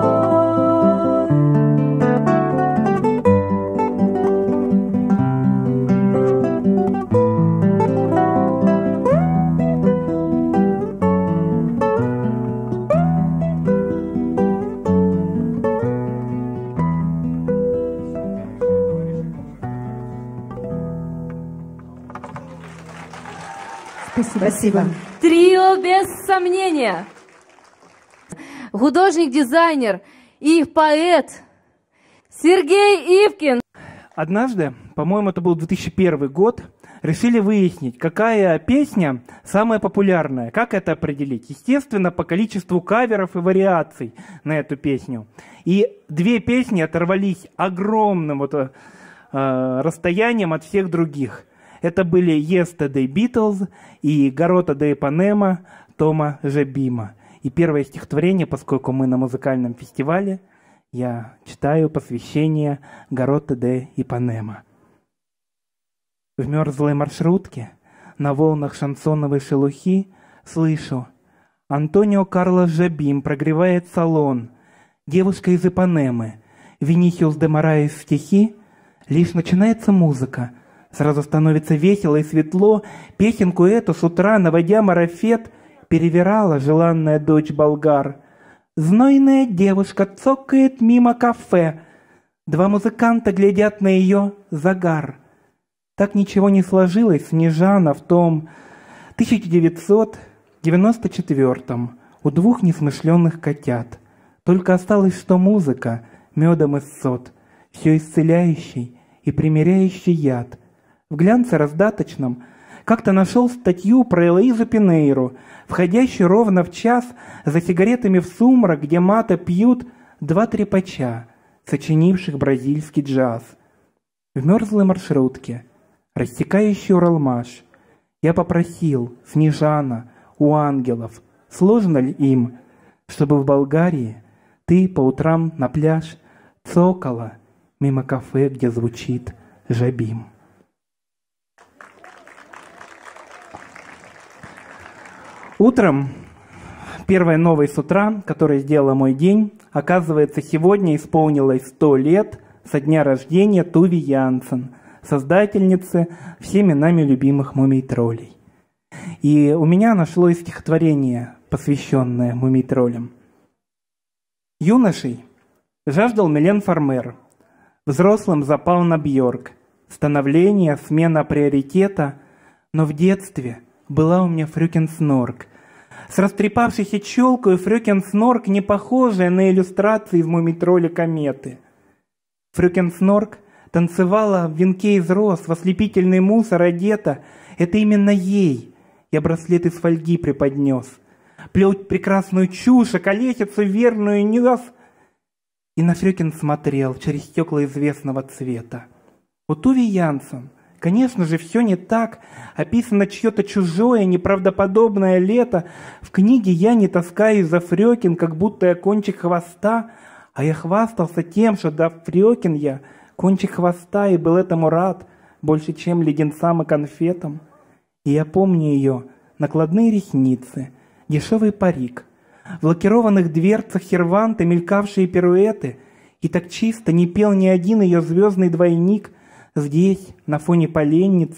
Спасибо. Трио без сомнения. Художник-дизайнер и поэт Сергей Ивкин. Однажды, по-моему, это был 2001 год, решили выяснить, какая песня самая популярная. Как это определить? Естественно, по количеству каверов и вариаций на эту песню. И две песни оторвались огромным расстоянием от всех других. Это были «Yesterday» Beatles и «Garota de Ipanema» Тома Жобима. И первое стихотворение, поскольку мы на музыкальном фестивале, я читаю посвящение «Garota de Ipanema». В мерзлой маршрутке, на волнах шансоновой шелухи, слышу: Антонио Карлос Жобим прогревает салон. Девушка из Ипанемы, Винисиус де Мораес стихи. Лишь начинается музыка, сразу становится весело и светло. Песенку эту с утра, наводя марафет, перевирала желанная дочь болгар. Знойная девушка цокает мимо кафе. Два музыканта глядят на ее загар. Так ничего не сложилось, Снежана, в том 1994-м у двух несмышленных котят. Только осталось, что музыка медом из сот, все исцеляющий и примиряющий яд. В глянце раздаточном как-то нашел статью про Элоизу Пинейру, входящую ровно в час за сигаретами в сумрак, где мата пьют два трепача, сочинивших бразильский джаз. В мерзлой маршрутке, рассекающий Уралмаш, я попросил: Снежана, у ангелов, сложно ли им, чтобы в Болгарии ты по утрам на пляж цокала мимо кафе, где звучит Жобим. Утром, первой новой с утра, которая сделала мой день, оказывается, сегодня исполнилось 100 лет со дня рождения Туви Янсен, создательницы всеми нами любимых мумий-троллей. И у меня нашлось стихотворение, посвященное мумий-троллям. Юношей жаждал Милен Фармер, взрослым запал на Бьорк, становление, смена приоритета, но в детстве была у меня Фрюкен Снорк, с растрепавшейся челкой Фрюкен Снорк, не похожая на иллюстрации из мумий-тролля кометы. Фрюкен Снорк танцевала в венке из роз, в ослепительный мусор одета. Это именно ей я браслет из фольги преподнес. Плел прекрасную чушь, околесицу верную нес. И на Фрюкен смотрел через стекла известного цвета. У Туви Янсен, конечно же, все не так. Описано чье-то чужое, неправдоподобное лето. В книге я не таскаюсь за Фрёкин, как будто я кончик хвоста, а я хвастался тем, что да Фрёкин я кончик хвоста, и был этому рад больше, чем леденцам и конфетам. И я помню ее накладные ресницы, дешевый парик, в лакированных дверцах серванта мелькавшие пируэты, и так чисто не пел ни один ее звездный двойник. Здесь, на фоне поленницы,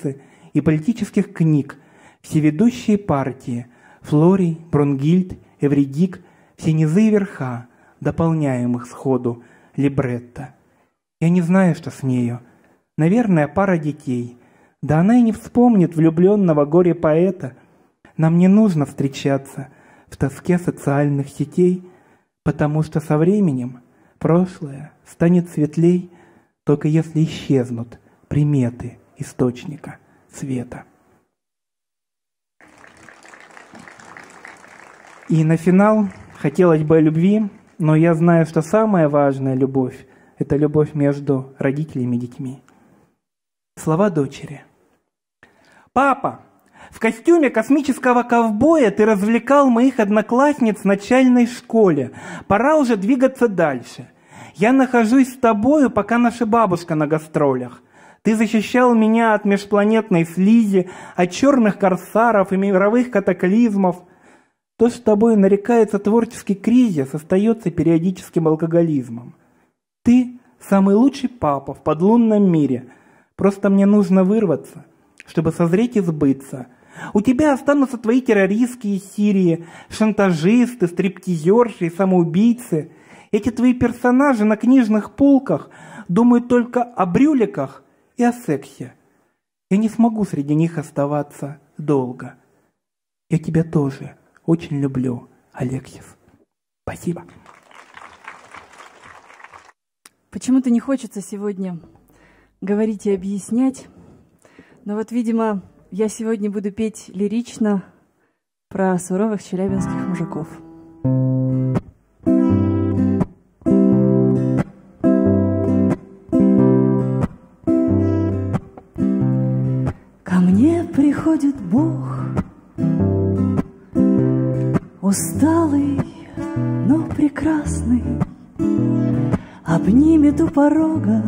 и политических книг всеведущие партии Флорий, Брунгильд, Эвредик, все низы и верха, дополняемых сходу либретто. Я не знаю, что с нею. Наверное, пара детей. Да она и не вспомнит влюбленного горе-поэта. Нам не нужно встречаться в тоске социальных сетей, потому что со временем прошлое станет светлей, только если исчезнут приметы источника света. И на финал хотелось бы о любви, но я знаю, что самая важная любовь – это любовь между родителями и детьми. Слова дочери. «Папа, в костюме космического ковбоя ты развлекал моих одноклассниц в начальной школе. Пора уже двигаться дальше. Я нахожусь с тобою, пока наша бабушка на гастролях. Ты защищал меня от межпланетной слизи, от черных корсаров и мировых катаклизмов. То, что с тобой нарекается творческий кризис, остается периодическим алкоголизмом. Ты самый лучший папа в подлунном мире. Просто мне нужно вырваться, чтобы созреть и сбыться. У тебя останутся твои террористские Сирии, шантажисты, стриптизерши и самоубийцы. Эти твои персонажи на книжных полках думают только о брюликах и о сексе. Я не смогу среди них оставаться долго. Я тебя тоже очень люблю, Алексис. Спасибо. Почему-то не хочется сегодня говорить и объяснять, но вот, видимо, я сегодня буду петь лирично про суровых челябинских мужиков. Ко мне приходит Бог, усталый, но прекрасный, обнимет у порога,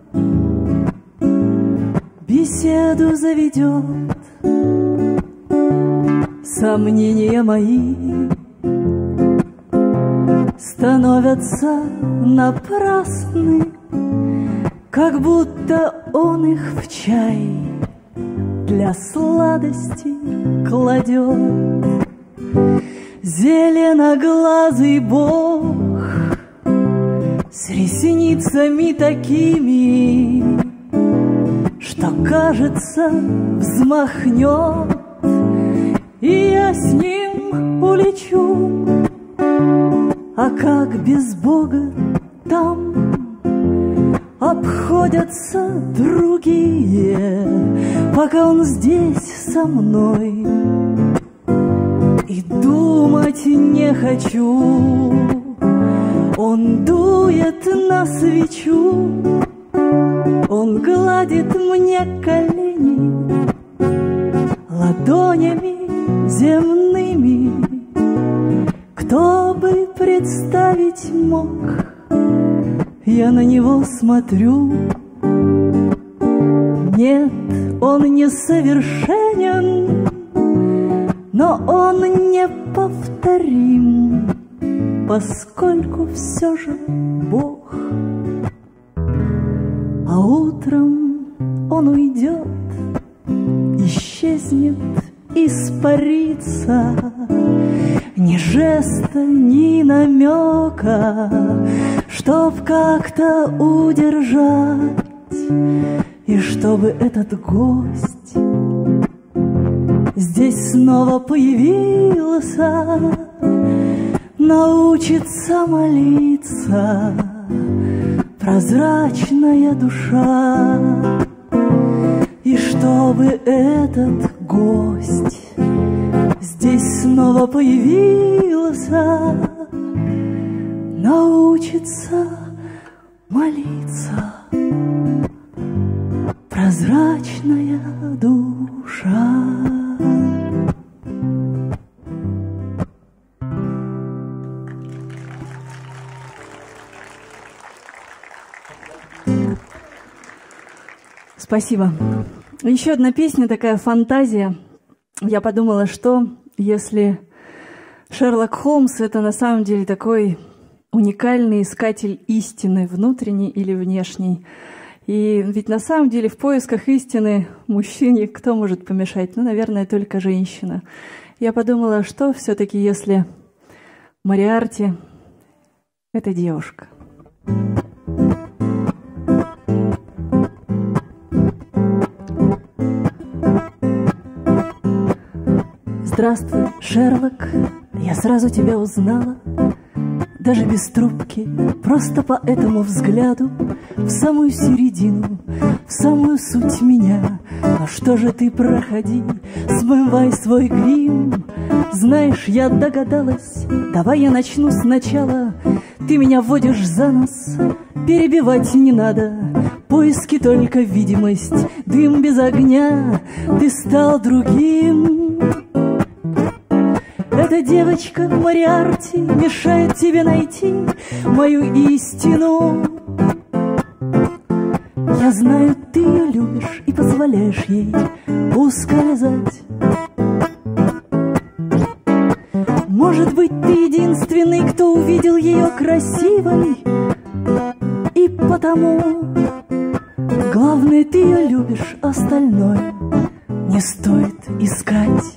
беседу заведет. Сомнения мои становятся напрасны, как будто он их в чай для сладости кладет. Зеленоглазый Бог с ресницами такими, что, кажется, взмахнет, и я с ним улечу. А как без Бога там обходятся другие, пока он здесь со мной. И думать не хочу, он дует на свечу, он гладит мне колени ладонями земными. Кто бы представить мог, я на него смотрю. Нет, он не совершенен, но он неповторим, поскольку все же Бог. А утром он уйдет, исчезнет, испарится. Ни жеста, ни намека, чтоб как-то удержать, и чтобы этот гость здесь снова появился, научится молиться прозрачная душа. И чтобы этот гость здесь снова появился, научится молиться прозрачная душа. Спасибо. Еще одна песня, такая фантазия. Я подумала, что если Шерлок Холмс — это на самом деле такой уникальный искатель истины, внутренней или внешней, И ведь на самом деле в поисках истины мужчине кто может помешать? Ну, наверное, только женщина. Я подумала, что все-таки, если Мориарти — это девушка. Здравствуй, Шерлок, я сразу тебя узнала, даже без трубки, просто по этому взгляду, в самую середину, в самую суть меня. Но что же ты, проходи, смывай свой грим. Знаешь, я догадалась, давай я начну сначала. Ты меня вводишь за нос, перебивать не надо. Поиски только видимость, дым без огня. Ты стал другим. Эта девочка Мориарти мешает тебе найти мою истину. Я знаю, ты ее любишь и позволяешь ей ускользать. Может быть, ты единственный, кто увидел ее красивой, и потому главное, ты ее любишь, остальное не стоит искать.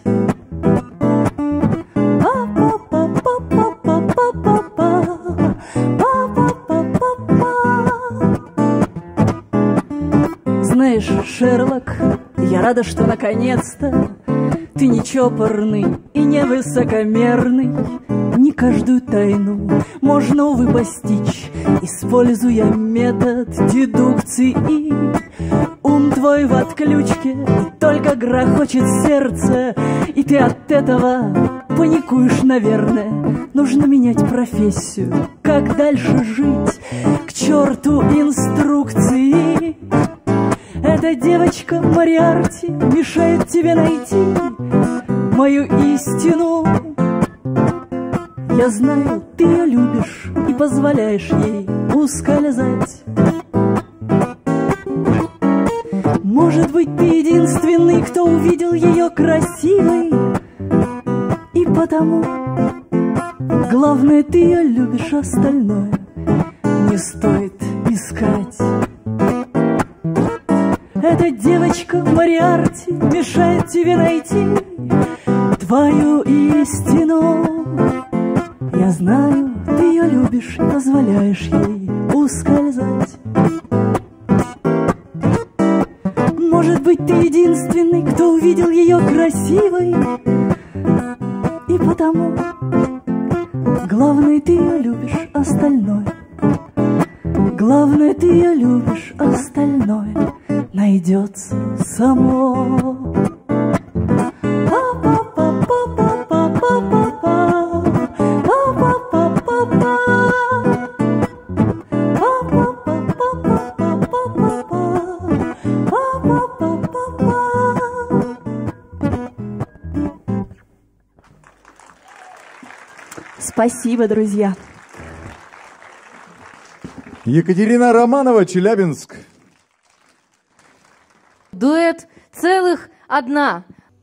Знаешь, Шерлок, я рада, что наконец-то ты не чопорный и не высокомерный. Не каждую тайну можно, увы, постичь, используя метод дедукции. Ум твой в отключке, и только грохочет сердце, и ты от этого паникуешь, наверное. Нужно менять профессию, как дальше жить, к черту инструкции. Эта девочка Мориарти мешает тебе найти мою истину. Я знаю, ты ее любишь и позволяешь ей ускользать. Может быть, ты единственный, кто увидел ее красивой, и потому главное, ты ее любишь, остальное не стоит искать. Эта девочка Мориарти мешает тебе найти твою истину. Я знаю, ты ее любишь и позволяешь ей ускользать. Может быть, ты единственный, кто увидел ее красивой, и потому главное, ты ее любишь, остальное. Главное, ты ее любишь, остальное найдется само. Спасибо, друзья. Екатерина Романова, Челябинск. Дуэт целых одна.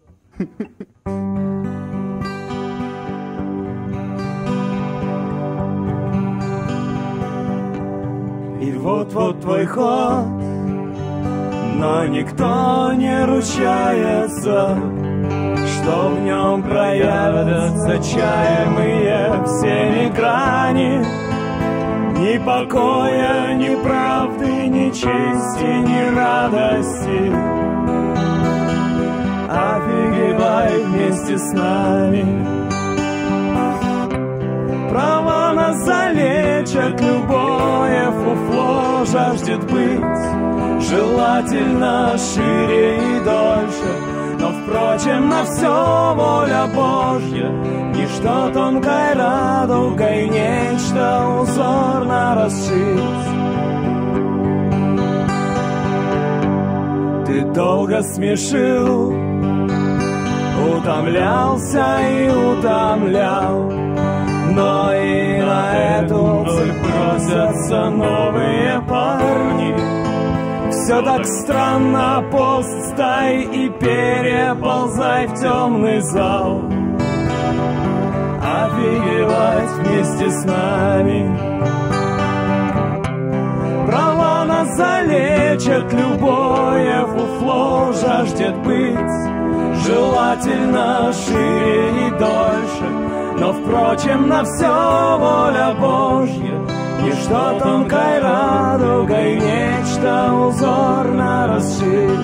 И вот-вот твой ход, но никто не ручается, что в нем проявятся чаемые всеми грани. Ни покоя, ни правды, ни чести, ни радости. Офигевай вместе с нами. Право нас залечат, любое фуфло жаждет быть желательно шире и дольше. Но, впрочем, на все воля Божья, ничто тонкой радугой нечто узорно расшить. Ты долго смешил, утомлялся и утомлял, но и на эту цель просятся новые парни. Все так странно, постай и переползай в темный зал. Офигевать вместе с нами. Права на нас залечат любое фуфло, жаждет быть желательно шире и дольше. Но, впрочем, на все воля Божья, ничто тонкой радугой нечто узорно расширить.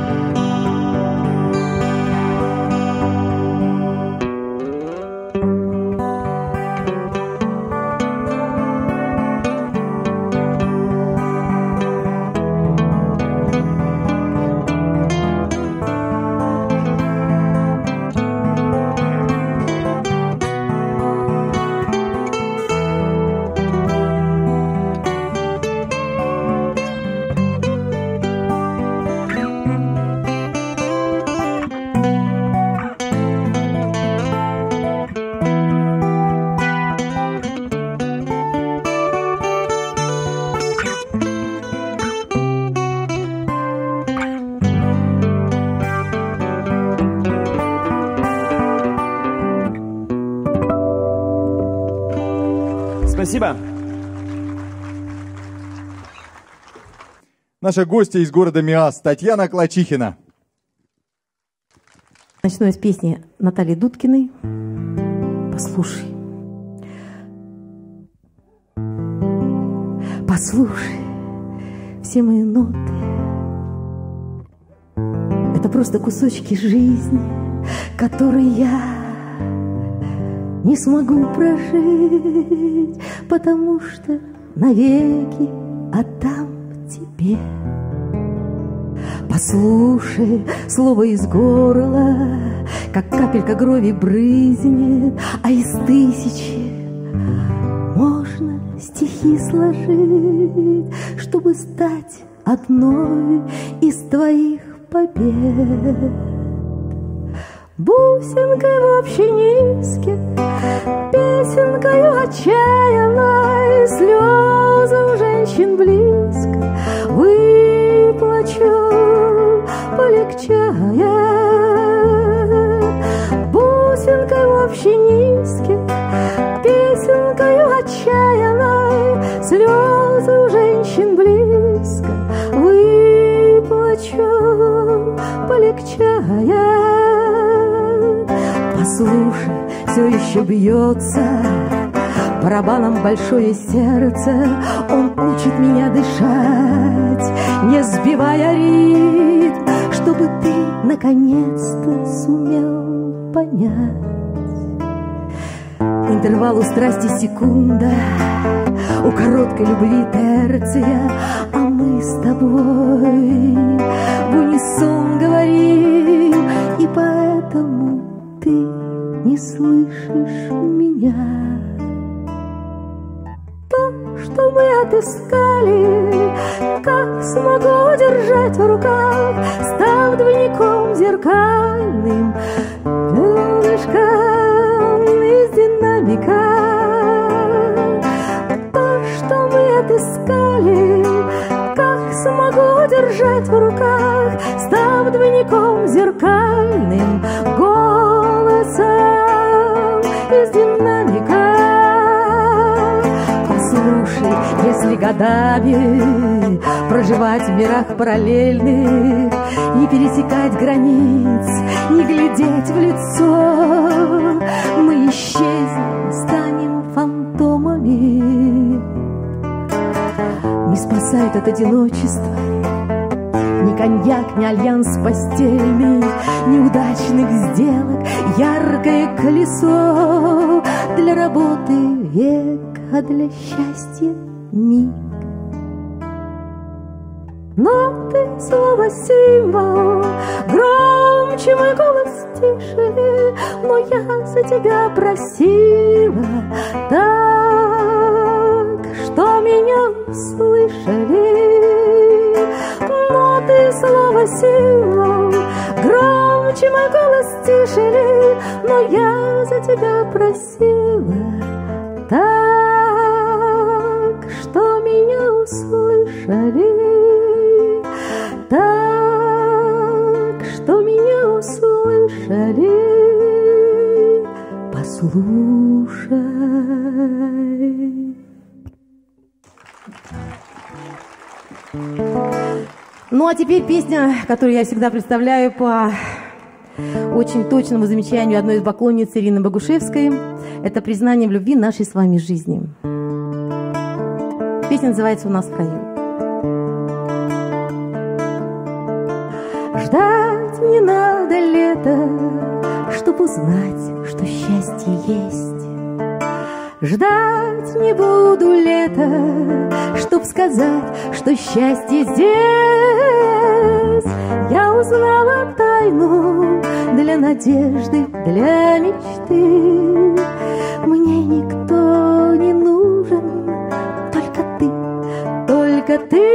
Спасибо. Наша гостья из города Миас, Татьяна Клачихина. Начну с песни Натальи Дудкиной «Послушай». Послушай, все мои ноты — это просто кусочки жизни, которые я не смогу прожить, потому что навеки отдам тебе. Послушай, слово из горла, как капелька крови брызнет, а из тысячи можно стихи сложить, чтобы стать одной из твоих побед. Бусинкой в общениске, песенкою отчаянной, слезы у женщин близко выплачу, полегчая. Бусинкой в общениске, песенкою отчаянной, слезы у женщин близко выплачу, полегчая. Послушай, все еще бьется барабаном большое сердце. Он учит меня дышать, не сбивая ритм, чтобы ты наконец-то сумел понять. Интервал у страсти секунда, у короткой любви терция, а мы с тобой в унисон говорим, и поэтому ты не слышишь меня. То, что мы отыскали, как смогу держать в руках, став двойником зеркальным, пёрышком из динамика. То, что мы отыскали, как смогу держать в руках, став двойником зеркальным, голосом из динамика. Послушай, если годами проживать в мирах параллельных, не пересекать границ, не глядеть в лицо, мы исчезнем, станем фантомами. Не спасает от одиночества ни коньяк, ни альянс постельный, неудачных сделок, яркое колесо. Для работы век, а для счастья миг. Но ты слово символ, громче мой голос тише, но я за тебя просила так, что меня услышали. Но ты слово символ, громче мой голос тише, но я за тебя просила так, что меня услышали. Так, что меня услышали. Послушай. Ну а теперь песня, которую я всегда представляю по очень точному замечанию одной из поклонниц Ирины Богушевской. Это признание в любви нашей с вами жизни. Песня называется «У нас в раю». Ждать не надо лета, чтоб узнать, что счастье есть. Ждать не буду лета, чтоб сказать, что счастье здесь. Я узнала тайну для надежды, для мечты. Мне никто не нужен, только ты.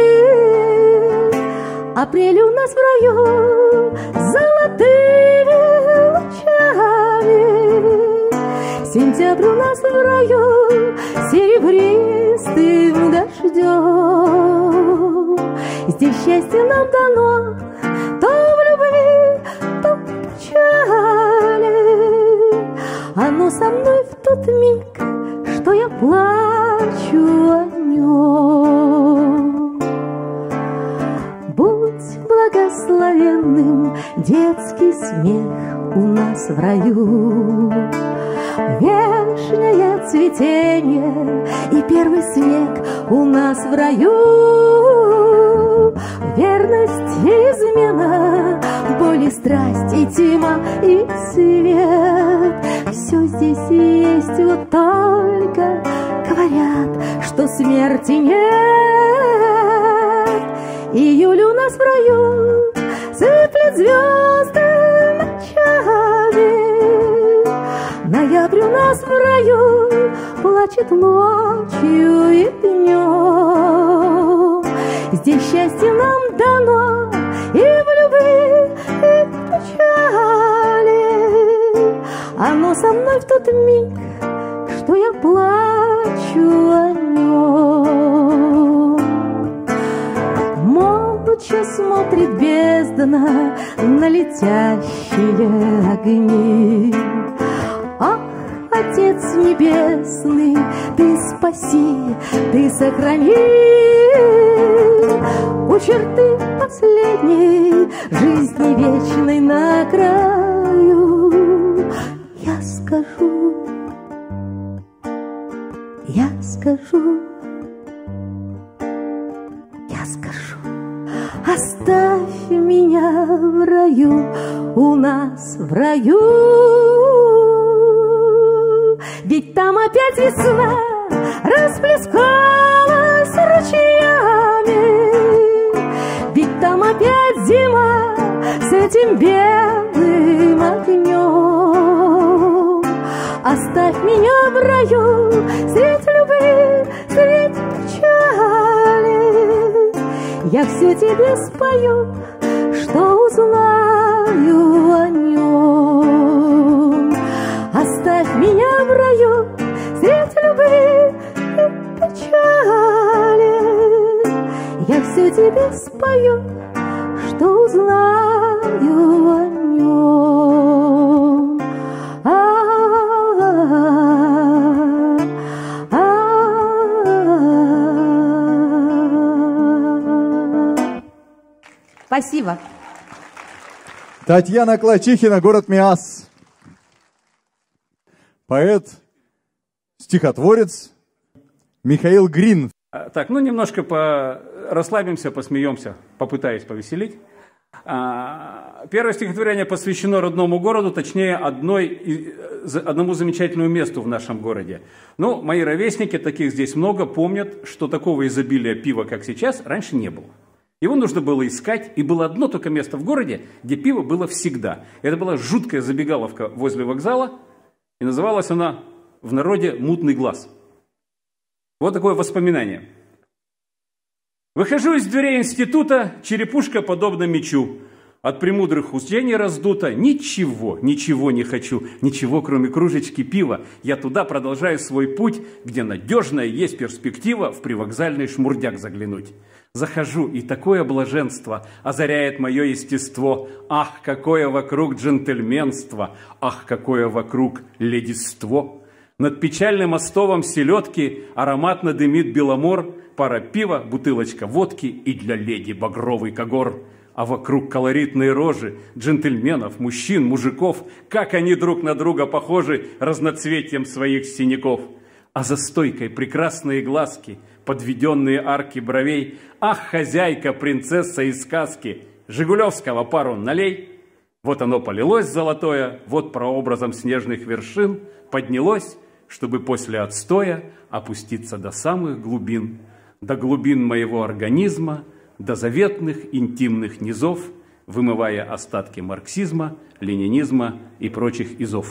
Апрель у нас в раю золотыми лучами, сентябрь у нас в раю серебристым дождем. Здесь счастье нам дано, то в любви, то в печали. Оно со мной в тот миг, что я плачу о нем. Будь благословенным детский смех у нас в раю, вешнее цветение и первый снег у нас в раю. Верность и измена, боль и страсть, и тьма, и свет. Все здесь есть, вот только говорят, что смерти нет. Июль у нас в раю сыплет звезды ночами. Ноябрь у нас в раю плачет ночью и днем. Здесь счастье нам дано и в любви, и в печали. Оно со мной в тот миг, что я плачу о нем. Молча смотрит бездна на летящие огни. Ах, Отец Небесный, Ты спаси, Ты сохрани. У черты последней жизни вечной на краю я скажу, оставь меня в раю, у нас в раю. Ведь там опять весна расплескалась ручьями. Ведь там опять зима с этим белым огнем. Оставь меня в раю, средь любви, средь печали. Я все тебе спою, что узнаю о нем. Оставь меня в раю, средь любви и печали. Я все тебе спою, что узнаю о нем. Спасибо. Татьяна Клачихина, город Миас. Поэт, стихотворец Михаил Грин. Так, ну немножко расслабимся, посмеемся, попытаюсь повеселить. Первое стихотворение посвящено родному городу, точнее одному замечательному месту в нашем городе. Ну, мои ровесники, таких здесь много, помнят, что такого изобилия пива, как сейчас, раньше не было. Его нужно было искать, и было одно только место в городе, где пиво было всегда. Это была жуткая забегаловка возле вокзала, и называлась она в народе «Мутный глаз». Вот такое воспоминание. Выхожу из дверей института, черепушка подобна мечу. От премудрых учений раздуто. Ничего не хочу, ничего, кроме кружечки пива. Я туда продолжаю свой путь, где надежная есть перспектива в привокзальный шмурдяк заглянуть. Захожу, и такое блаженство озаряет мое естество. Ах, какое вокруг джентльменство! Ах, какое вокруг ледиство! Над печальным остовом селедки ароматно дымит беломор, пара пива, бутылочка водки и для леди багровый когор. А вокруг колоритные рожи джентльменов, мужчин, мужиков, как они друг на друга похожи разноцветием своих синяков. А за стойкой прекрасные глазки, подведенные арки бровей. Ах, хозяйка, принцесса из сказки, Жигулевского пару налей. Вот оно полилось золотое, вот прообразом снежных вершин поднялось, чтобы после отстоя опуститься до самых глубин, до глубин моего организма, до заветных интимных низов, вымывая остатки марксизма, ленинизма и прочих изов.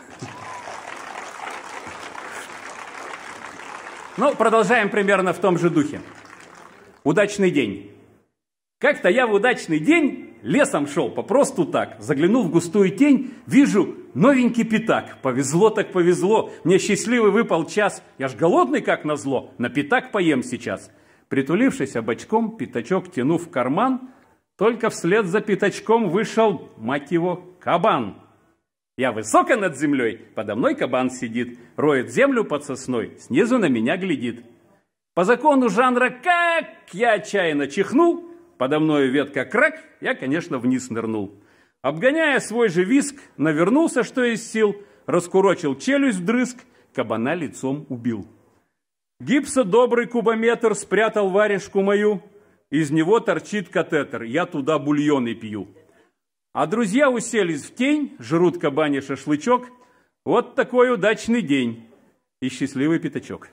Ну, продолжаем примерно в том же духе. Удачный день. Как-то я в удачный день лесом шел, попросту так. Заглянул в густую тень, вижу новенький пятак. Повезло так повезло, мне счастливый выпал час. Я ж голодный как назло, на пятак поем сейчас. Притулившись бочком, пятачок тянув в карман, только вслед за пятачком вышел, мать его, кабан. Я высоко над землей, подо мной кабан сидит, роет землю под сосной, снизу на меня глядит. По закону жанра, как я отчаянно чихнул, подо мною ветка крак, я, конечно, вниз нырнул. Обгоняя свой же виск, навернулся, что из сил, раскурочил челюсть вдрызг, кабана лицом убил. Гипсодобрый кубометр спрятал варежку мою, из него торчит катетер, я туда бульон и пью. А друзья уселись в тень, жрут кабаний шашлычок. Вот такой удачный день и счастливый пятачок.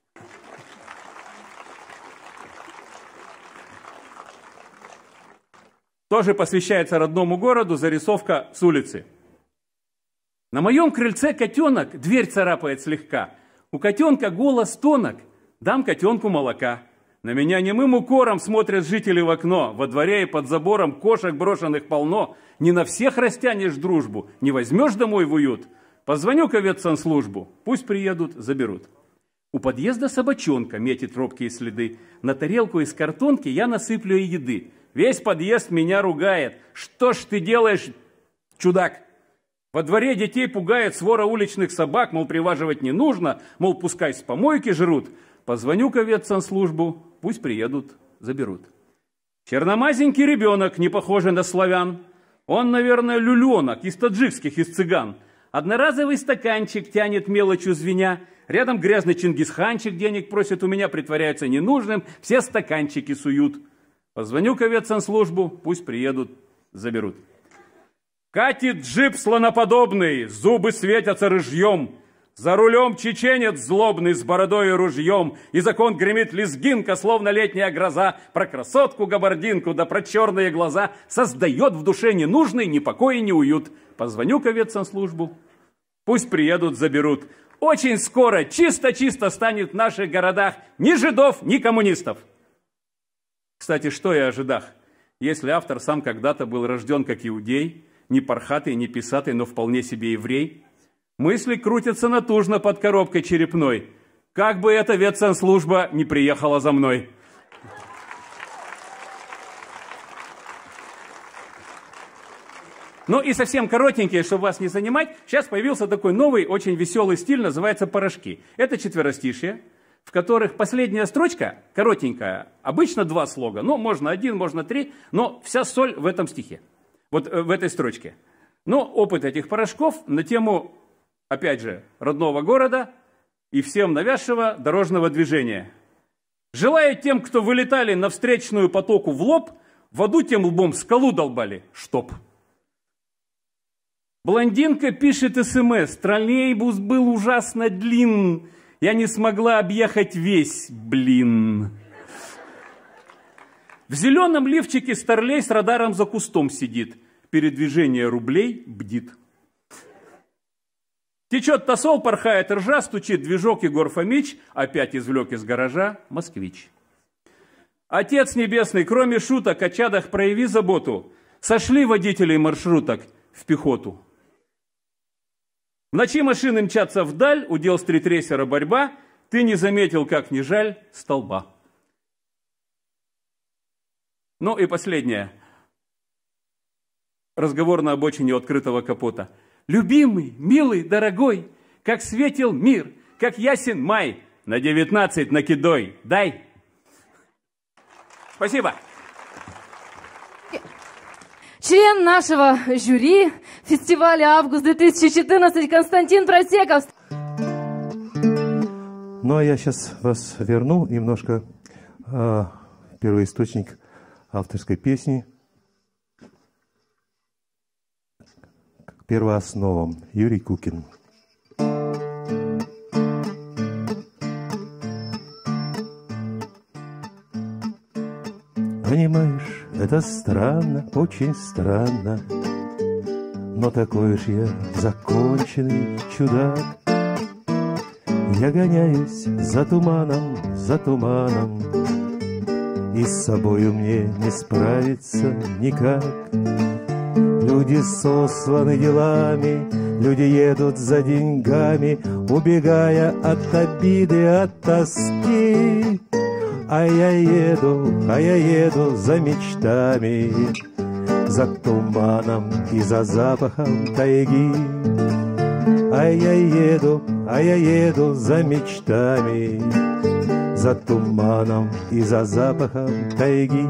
Тоже посвящается родному городу, зарисовка с улицы. На моем крыльце котенок, дверь царапает слегка. У котенка голос тонок, дам котенку молока. На меня немым укором смотрят жители в окно. Во дворе и под забором кошек брошенных полно. Не на всех растянешь дружбу, не возьмешь домой в уют. Позвоню-ка в ветсанслужбу, пусть приедут, заберут. У подъезда собачонка метит робкие следы. На тарелку из картонки я насыплю ей еды. Весь подъезд меня ругает. Что ж ты делаешь, чудак? Во дворе детей пугает свора уличных собак, мол, приваживать не нужно, мол, пускай с помойки жрут. Позвоню-ка в ветсанслужбу, пусть приедут, заберут. Черномазенький ребенок, не похожий на славян. Он, наверное, люленок из таджикских, из цыган. Одноразовый стаканчик тянет мелочью звеня. Рядом грязный чингисханчик денег просит у меня, притворяется ненужным, все стаканчики суют. Позвоню-ка в ветсанслужбу, пусть приедут, заберут. Катит джип слоноподобный, зубы светятся рыжьем. За рулем чеченец злобный с бородой и ружьем. Из окон гремит лезгинка, словно летняя гроза. Про красотку-габардинку, да про черные глаза. Создает в душе ненужный ни покой, ни уют. Позвоню-ка в ветсанслужбу, пусть приедут, заберут. Очень скоро чисто-чисто станет в наших городах ни жидов, ни коммунистов. Кстати, что и о жидах. Если автор сам когда-то был рожден как иудей, не пархатый, не писатый, но вполне себе еврей, мысли крутятся натужно под коробкой черепной. Как бы эта ветсанслужба не приехала за мной. Ну и совсем коротенькие, чтобы вас не занимать, сейчас появился такой новый, очень веселый стиль, называется порошки. Это четверостишие, в которых последняя строчка коротенькая, обычно 2 слога, ну, можно 1, можно 3, но вся соль в этом стихе, вот в этой строчке. Но опыт этих порошков на тему, опять же, родного города и всем навязшего дорожного движения. Желаю тем, кто вылетали на встречную потоку в лоб, в аду тем лбом скалу долбали, чтоб. Блондинка пишет СМС, троллейбус был ужасно длинн, я не смогла объехать весь, блин. В зеленом лифчике старлей с радаром за кустом сидит, передвижение рублей бдит. Течет тосол, порхает ржа, стучит движок Егор Фомич, опять извлек из гаража москвич. Отец небесный, кроме шуток о чадах прояви заботу, сошли водителей маршруток в пехоту. В ночи машины мчатся вдаль, удел стритрейсера борьба, ты не заметил, как не жаль, столба. Ну и последнее. Разговор на обочине у открытого капота. Любимый, милый, дорогой, как светил мир, как ясен май, на 19 накидой дай. Спасибо. Член нашего жюри фестиваля «Август-2014» Константин Просеков. Ну, а я сейчас вас верну немножко в первоисточник авторской песни к первоосновам. Юрий Кукин. Понимаешь, это странно, очень странно, но такой уж я законченный чудак. Я гоняюсь за туманом, и с собою мне не справиться никак. Люди сосланы делами, люди едут за деньгами, убегая от обиды, от тоски. А я еду за мечтами, за туманом и за запахом тайги. А я еду за мечтами, за туманом и за запахом тайги.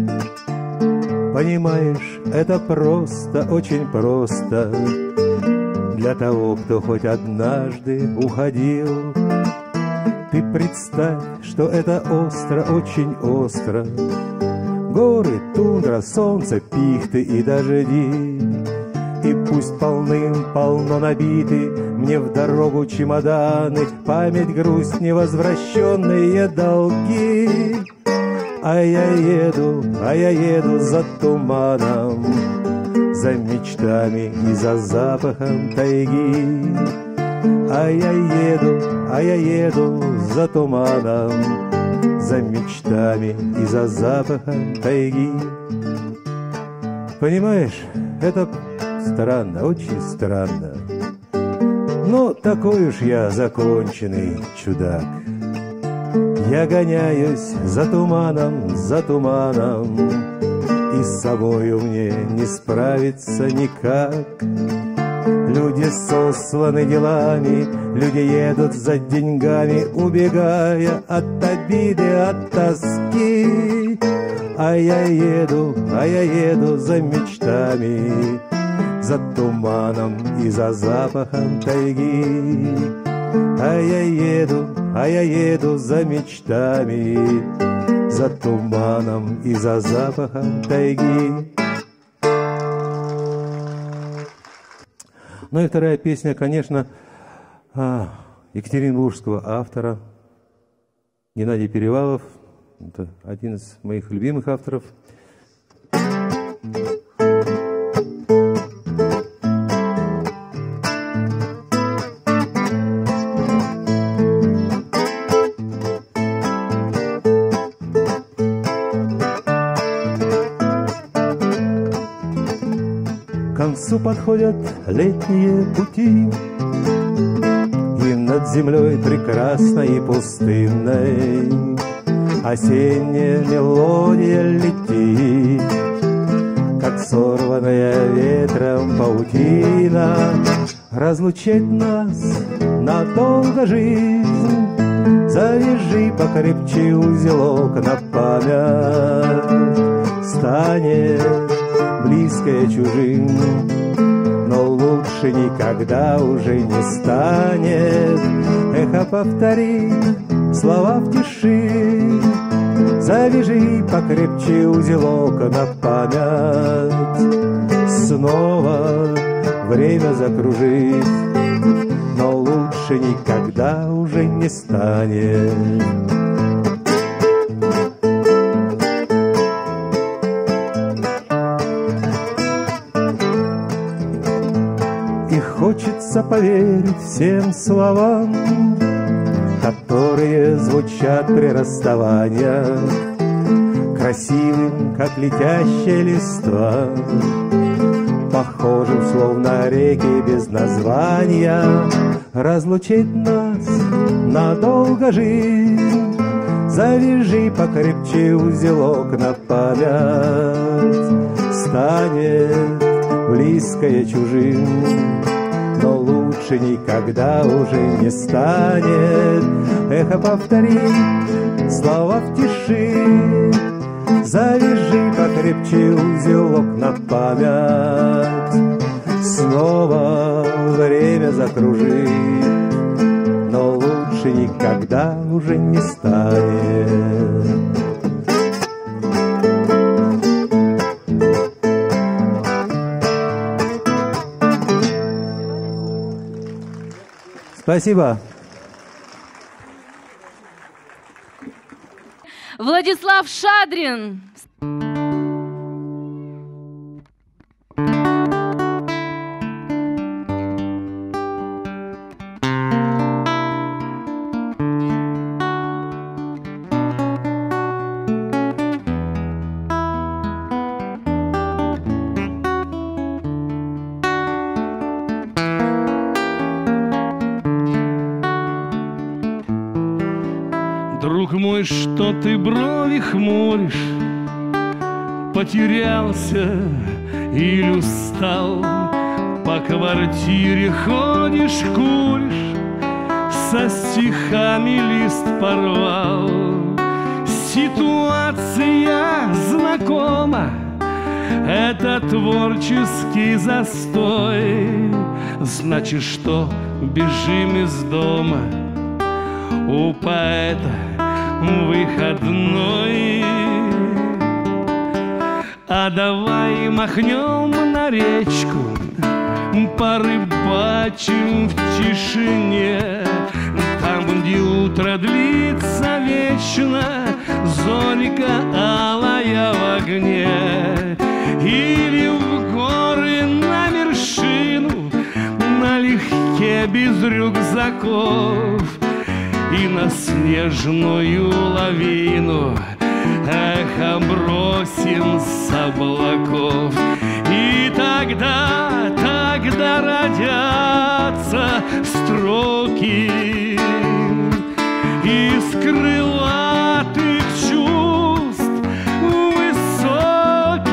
Понимаешь, это просто, очень просто для того, кто хоть однажды уходил. Ты представь, что это остро, очень остро. Горы, тундра, солнце, пихты и дожди. И пусть полным-полно набиты мне в дорогу чемоданы, память, грусть, невозвращенные долги. А я еду за туманом, за мечтами и за запахом тайги. А я еду за туманом, за мечтами и за запахом тайги. Понимаешь, это странно, очень странно, но такой уж я законченный чудак. Я гоняюсь за туманом, и с собою мне не справиться никак. Люди сосланы делами, люди едут за деньгами, убегая от обиды, от тоски. А я еду за мечтами, за туманом и за запахом тайги. А я еду за мечтами, за туманом и за запахом тайги. Ну и вторая песня, конечно, екатеринбургского автора Геннадий Перевалов. Это один из моих любимых авторов. К концу подходят летние пути, и над землей прекрасной и пустынной осенняя мелодия летит, как сорванная ветром паутина. Разлучать нас надолго жизнь, завяжи покрепче узелок на память. Станет близкое чужим, но лучше никогда уже не станет. Эхо повторит слова в тиши, завяжи покрепче узелок на память. Снова время закружит, но лучше никогда уже не станет. Хочется поверить всем словам, которые звучат при расставании, красивым, как летящая листва, похожим, словно реки без названия. Разлучить нас надолго жизнь, завяжи покрепче узелок на память. Станет близкое чужим, но лучше лучше никогда уже не станет. Эхо, повтори слова в тиши, завяжи покрепче узелок на память. Снова время закружит, но лучше никогда уже не станет. Спасибо. Владислав Шадрин. Друг мой, что ты брови хмуришь? Потерялся или устал? По квартире ходишь, куришь, со стихами лист порвал. Ситуация знакома, это творческий застой. Значит, что бежим из дома, у поэта выходной. А давай махнем на речку, порыбачим в тишине, там, где утро длится вечно, зорька алая в огне. Или в горы на вершину, налегке без рюкзаков, и на снежную лавину эхо бросим с облаков. И тогда родятся строки из крылатых чувств высоких,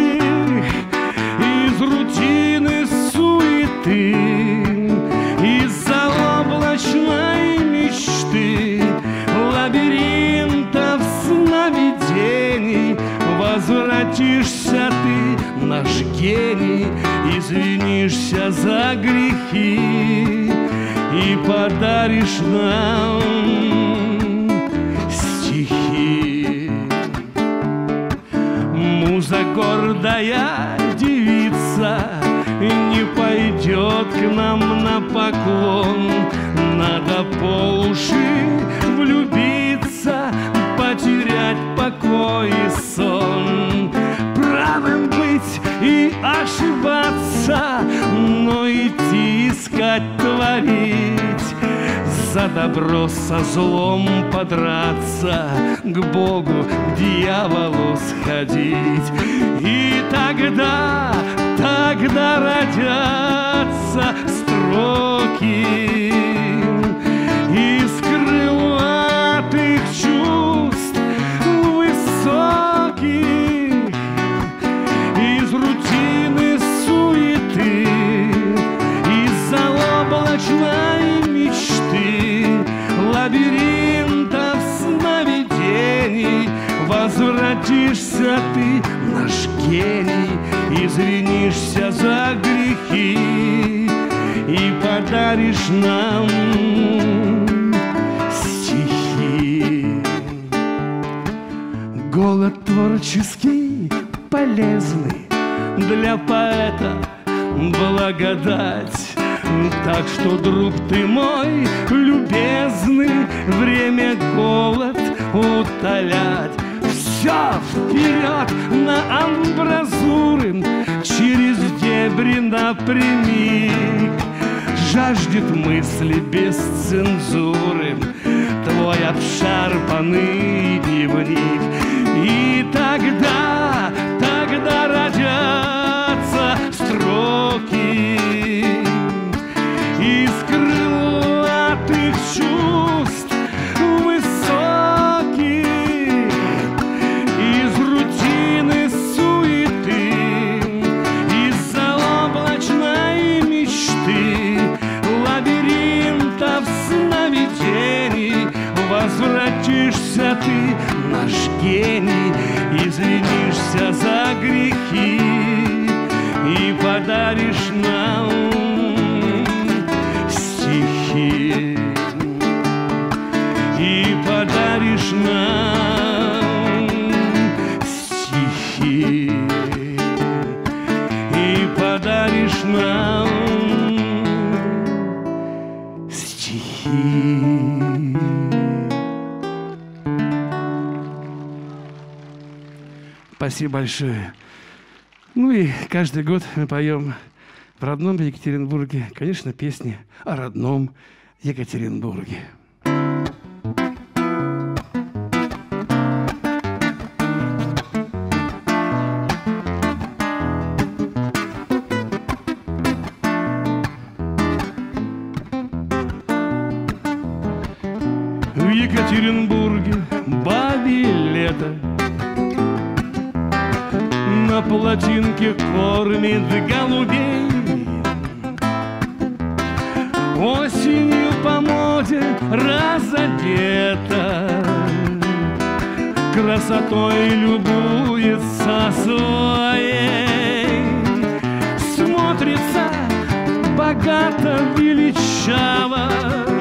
из рутины суеты, из заоблачной мечты, лабиринтов сновидений. Возвратишься ты, наш гений, извинишься за грехи и подаришь нам стихи. Муза гордая девица не пойдет к нам на поклон. Надо по уши влюбиться, потерять покой и сон. Правым быть и ошибаться, но идти искать, творить, за добро со злом подраться, к Богу, к дьяволу сходить. И тогда родятся строки из крылатых чувств высоких, из рутины суеты, из заоблачной мечты, лабиринтов сновидений. Возвратишься ты, наш гений, извинишься за грехи и подаришь нам стихи. Голод творческий полезный, для поэта благодать. Так что, друг ты мой любезный, время голод утолять. Все вперед на амбразуры, через дебри напрямик. Жаждет мысли без цензуры твой обшарпанный дневник. И тогда родятся строки из крылатых чувств высоких, из рутины суеты, из заоблачной мечты, ты наш гений, извинишься за грехи и подаришь нам стихи, и подаришь нам стихи, и подаришь нам стихи. Спасибо большое. Ну и каждый год мы поем в родном Екатеринбурге, конечно, песни о родном Екатеринбурге. В Екатеринбурге бабье лето на плотинке кормит голубей. Осенью по моде разодета, красотой любуется своей. Смотрится богато, величаво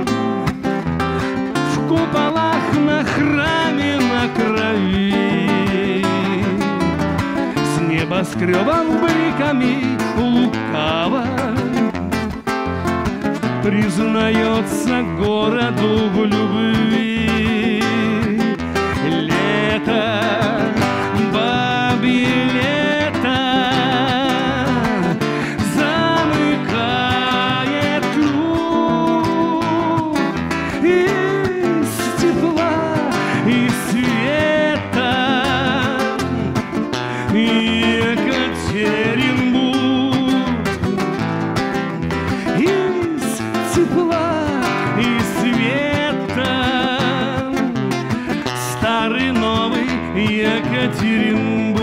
в куполах на храме на крови, с небоскребом бликами лукаво признается городу в любви. Лето, бабье лето, замыкает круг из тепла и света. Екатеринбург из тепла и света, старый новый Екатеринбург.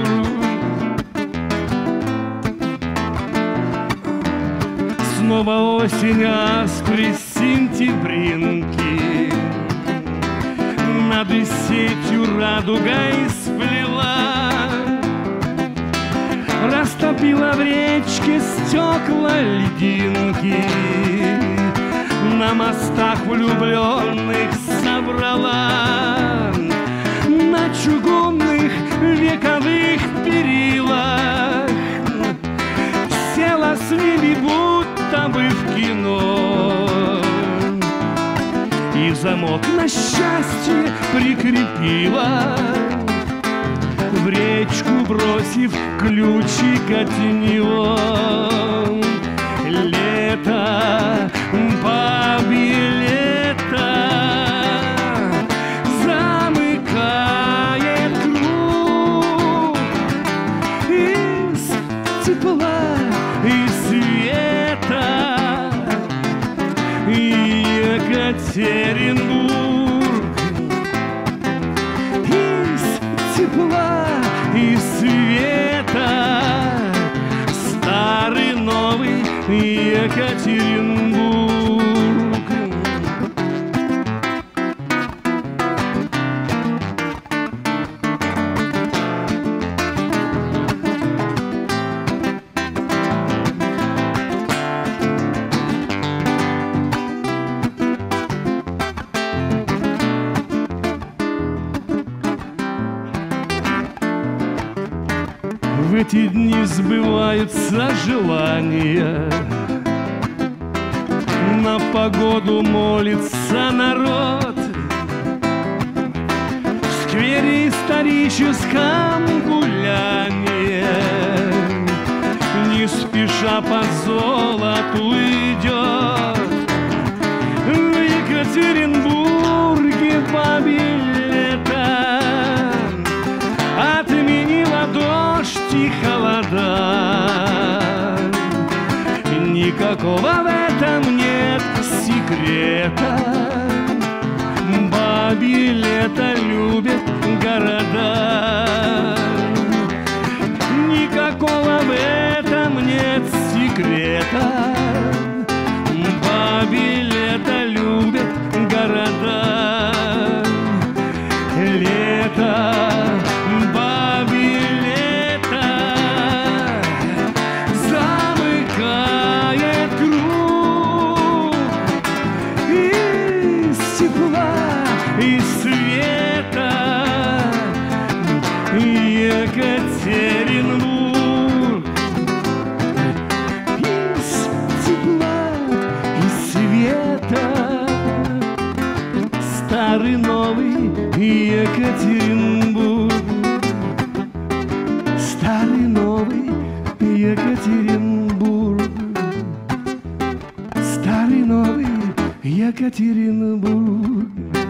Снова осень, аспры, сентябринки над сетью радугой сплела, растопила в речке стекла льдинки, на мостах влюбленных собрала, на чугунных вековых перилах села с ними будто бы в кино, и замок на счастье прикрепила, в речку бросив ключик от него. Лето, бабье лето, замыкает круг из тепла и света. Екатеринбург из тепла и света, старый новый Екатеринбург. В эти дни сбываются желания, на погоду молится народ. В сквере историческом гулянье не спеша по золоту идет. В Екатеринбурге бабье лето отменила дождь и холода. Никакого в этом нет секрета. Бабье лето любит города. Никакого в этом нет секрета. Бабье лето любит города. Екатеринбург. Старый новый Екатеринбург. Старый новый Екатеринбург.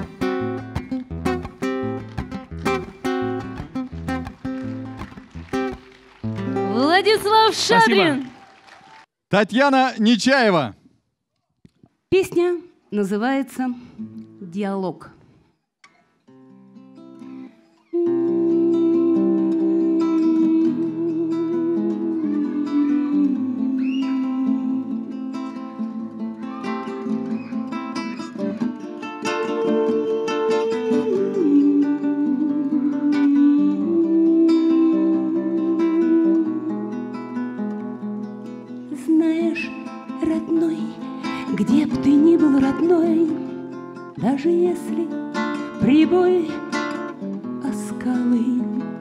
Владислав Шадрин. Татьяна Нечаева. Песня называется «Диалог». Знаешь, родной, где б ты ни был, родной, даже если прибой о скалы,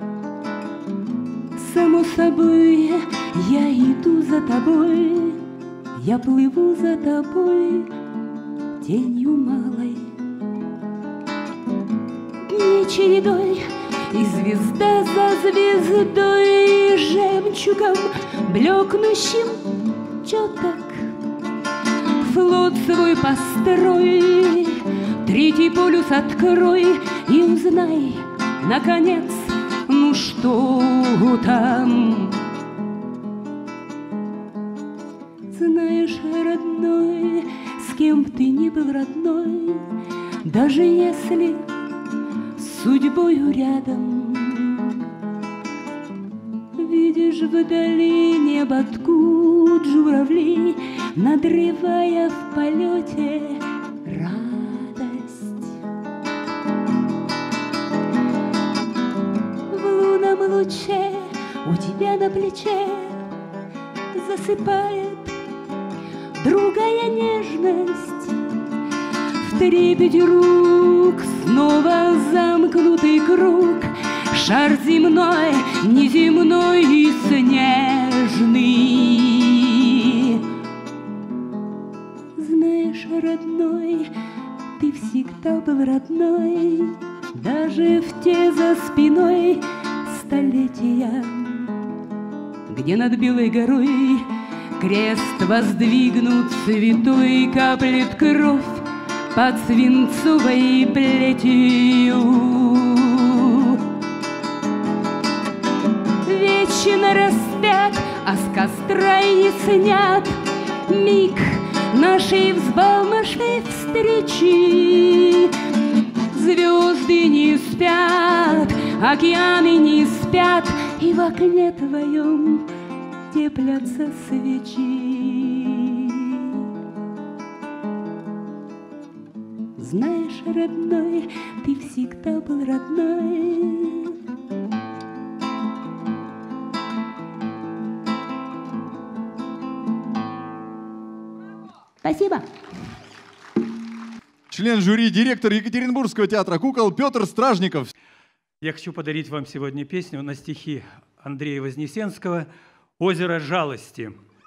само собой я иду за тобой, я плыву за тобой тенью малой. Дни чередой, и звезда за звездой, жемчугом блекнущим чёток. Флот свой построй, третий полюс открой и узнай, наконец, ну что там. Знаешь, родной, с кем б ты ни был, родной, даже если с судьбою рядом, видишь вдали небо ткут журавли, надрывая в полете радость. В лунном луче у тебя на плече засыпает другая нежность. В трепете рук снова замкнутый круг, шар земной, неземной и снежный. Знаешь, родной, ты всегда был родной, даже в те за спиной столетия, где над белой горой крест воздвигнут святой, каплет кровь под свинцовой плетью. Вечно распят, а с костра и снят миг нашей взбалмошной встречи. Звезды не спят, океаны не спят, и в окне твоем теплятся свечи. Знаешь, родной, ты всегда был родной. Спасибо. Член жюри, директор Екатеринбургского театра кукол Петр Стражников. Я хочу подарить вам сегодня песню на стихи Андрея Вознесенского «Озеро жалости».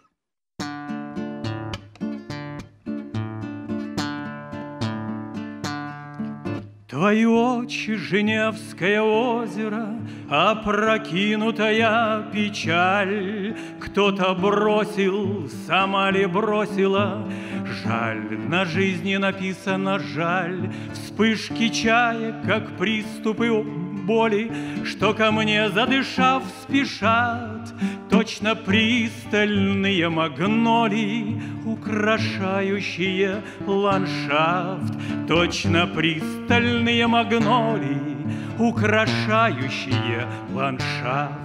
Твои очи, Женевское озеро, опрокинутая печаль. Кто-то бросил, сама ли бросила? Жаль, на жизни написано жаль. Вспышки чаек, как приступы боли, что ко мне, задышав, спешат. Точно пристальные магнолии, украшающие ландшафт. Точно пристальные магнолии, украшающие ландшафт.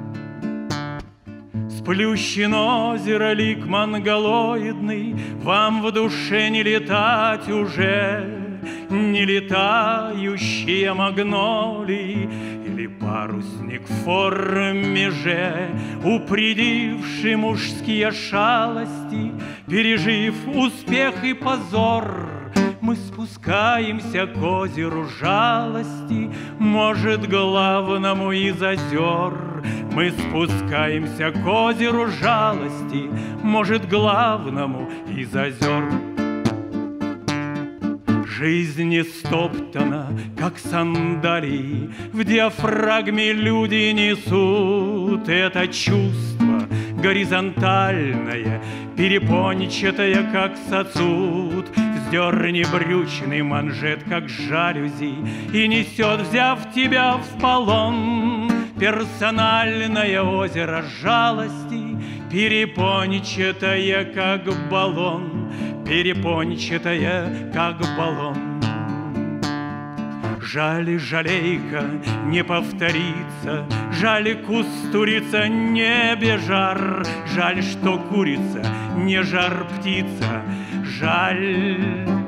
Сплющен озеро, лик монголоидный, вам в душе не летать уже. Не летающие магнолии или парусник в форме же, упредивший мужские шалости, пережив успех и позор, мы спускаемся к озеру жалости, может, главному из озер. Мы спускаемся к озеру жалости, может, главному из озер. Жизнь стоптана, как сандалии, в диафрагме люди несут это чувство горизонтальное, перепончатое, как сосуд. Вздерни брючный манжет, как жалюзи, и несет, взяв тебя в полон, персональное озеро жалости, перепончатое, как баллон, перепончатое, как баллон. Жаль, жалейка не повторится, жаль, кустурица не бежар, жаль, что курица не жар птица, жаль.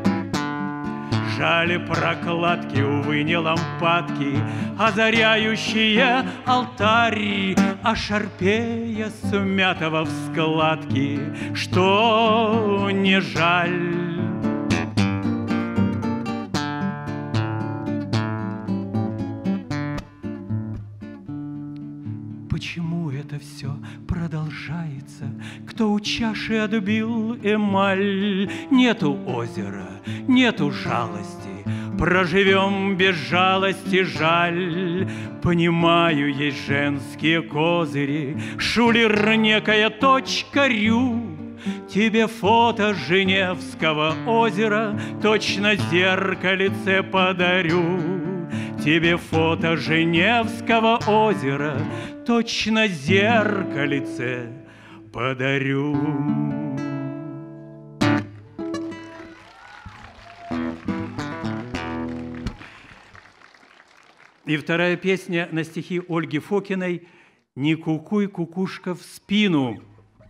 Жаль, прокладки, увы, не лампадки, озаряющие алтарь, а шарпея смятого в складки, что не жаль. Почему это все продолжается? Кто у чаши отбил эмаль? Нету озера, нету жалости, проживем без жалости, жаль. Понимаю, есть женские козыри, шулер некая точка рю. Тебе фото Женевского озера точно зеркальце подарю. Тебе фото Женевского озера точно зеркальце подарю. И вторая песня на стихи Ольги Фокиной «Не кукуй, кукушка, в спину».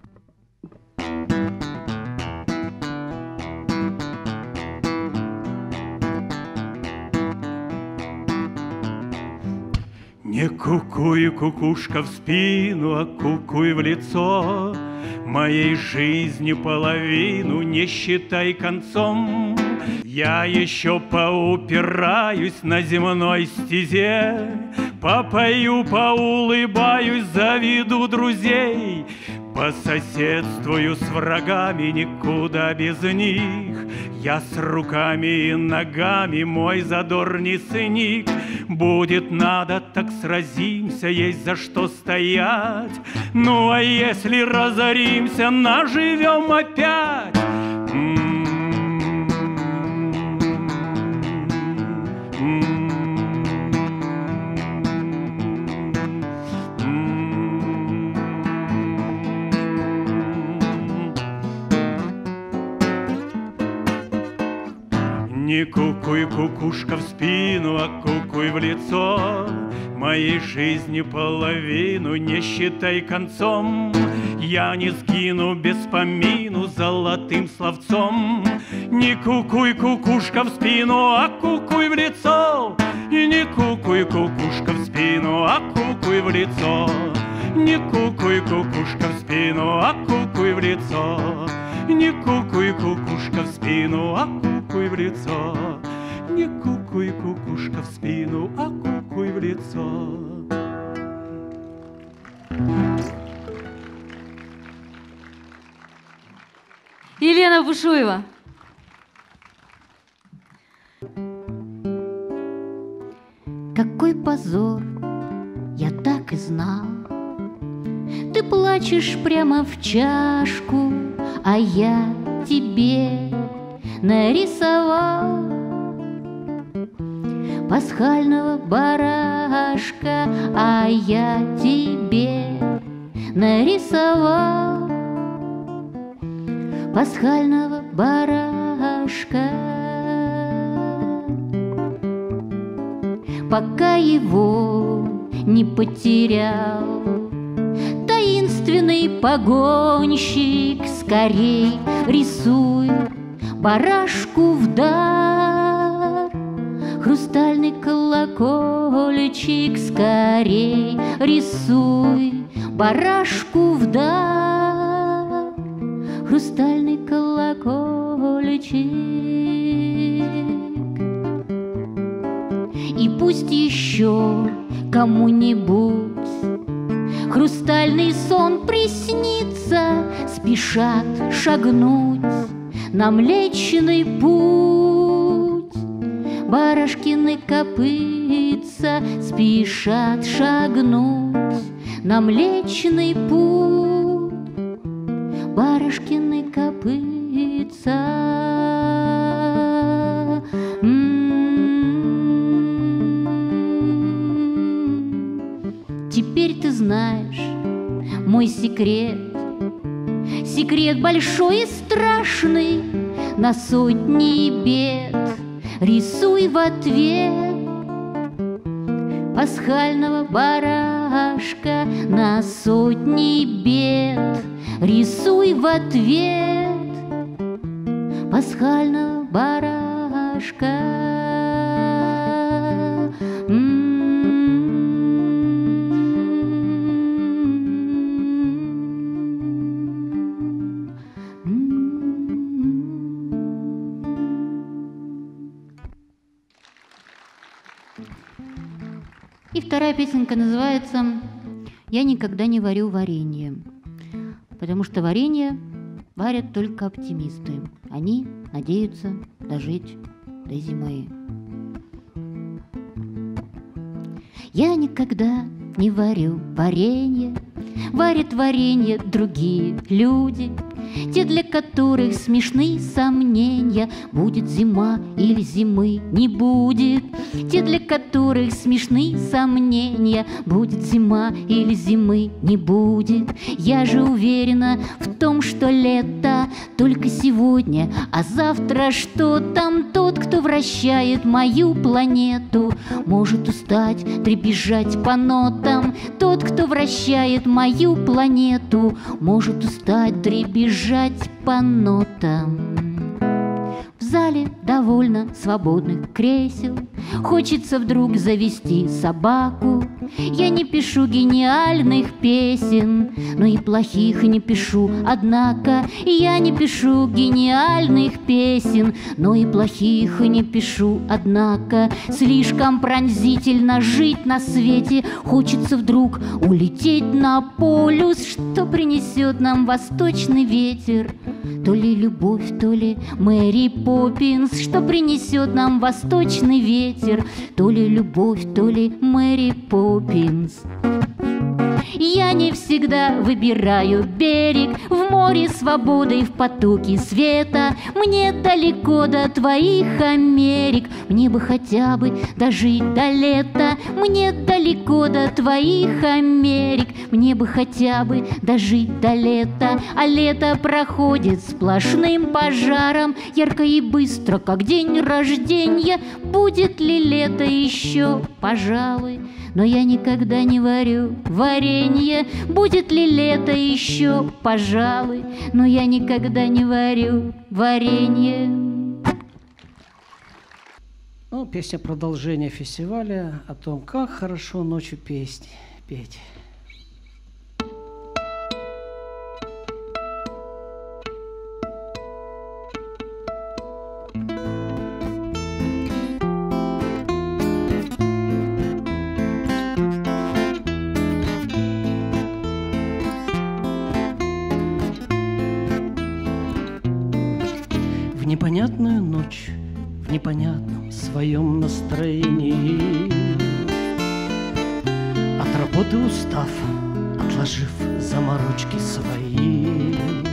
Не кукуй, кукушка, в спину, а кукуй в лицо. Моей жизни половину не считай концом. Я еще поупираюсь на земной стезе, попою, поулыбаюсь, заведу друзей, пососедствую с врагами, никуда без них. Я с руками и ногами, мой задор не сыник. Будет надо, так сразимся, есть за что стоять. Ну а если разоримся, наживем опять. Не кукуй, кукушка, в спину, а кукуй в лицо. Моей жизни половину не считай концом. Я не сгину без помину золотым словцом. Не кукуй, кукушка, в спину, а кукуй в лицо. И не кукуй, кукушка, в спину, а кукуй в лицо. Не кукуй, кукушка, в спину, а кукуй в лицо. Не кукуй, кукушка, в спину, а кукуй в лицо. Не кукуй, кукушка, в спину, а кукуй в лицо. Елена Бушуева. Какой позор, я так и знал. Ты плачешь прямо в чашку, а я тебе нарисовал пасхального барашка, а я тебе нарисовал пасхального барашка. Пока его не потерял таинственный погонщик, скорей рисуй барашку в дар. Хрустальный колокольчик, скорей рисуй барашку в дар. Хрустальный колокольчик. И пусть еще кому-нибудь хрустальный сон приснится, спешат шагнуть на Млечный Путь. барашкины копытца спешат шагнуть на Млечный Путь. Барашкины копытца. Теперь ты знаешь мой секрет, секрет большой и страшный, на сотни бед рисуй в ответ пасхального барашка, на сотни бед рисуй в ответ пасхального барашка. И вторая песенка называется «Я никогда не варю варенье», потому что варенье варят только оптимисты. Они надеются дожить до зимы. Я никогда не варю варенье, варят варенье другие люди, те, для которых смешны сомнения, будет зима или зимы не будет. Те, для которых смешны сомнения, будет зима или зимы не будет. Я же уверена в том, что лето только сегодня, а завтра что там? Тот, кто вращает мою планету, может устать, дребезжать по нотам. Тот, кто вращает мою планету, может устать, дребезжать по нотам. В зале довольно свободных кресел, хочется вдруг завести собаку. Я не пишу гениальных песен, но и плохих не пишу, однако. Я не пишу гениальных песен, но и плохих не пишу, однако. Слишком пронзительно жить на свете, хочется вдруг улететь на полюс. Что принесет нам восточный ветер? То ли любовь, то ли Мэри Поппинс. Что принесет нам восточный ветер? То ли любовь, то ли Мэри Поппинс. Я не всегда выбираю берег, в море свободы, в потоке света. Мне далеко до твоих Америк, мне бы хотя бы дожить до лета. Мне далеко до твоих Америк, мне бы хотя бы дожить до лета. А лето проходит сплошным пожаром, ярко и быстро, как день рождения. Будет ли лето еще? Пожалуй. Но я никогда не варю варенье. Будет ли лето еще? Пожалуй. Но я никогда не варю варенье. Ну, песня продолжения фестиваля о том, как хорошо ночью песни петь. В непонятную ночь, в непонятном своем настроении, от работы устав, отложив заморочки свои,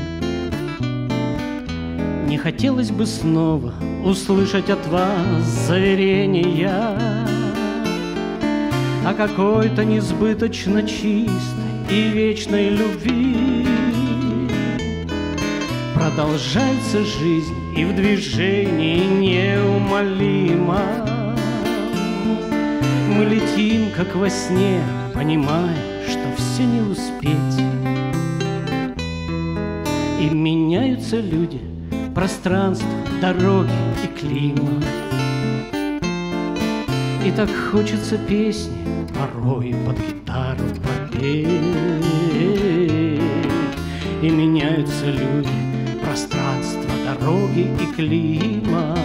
не хотелось бы снова услышать от вас заверения о какой-то несбыточно чистой и вечной любви. Продолжается жизнь и в движении неумолимо. Мы летим, как во сне, понимая, что все не успеть. И меняются люди, пространство, дороги и климат. И так хочется песни порой под гитару пропеть. И меняются люди, пространство, дороги и климат.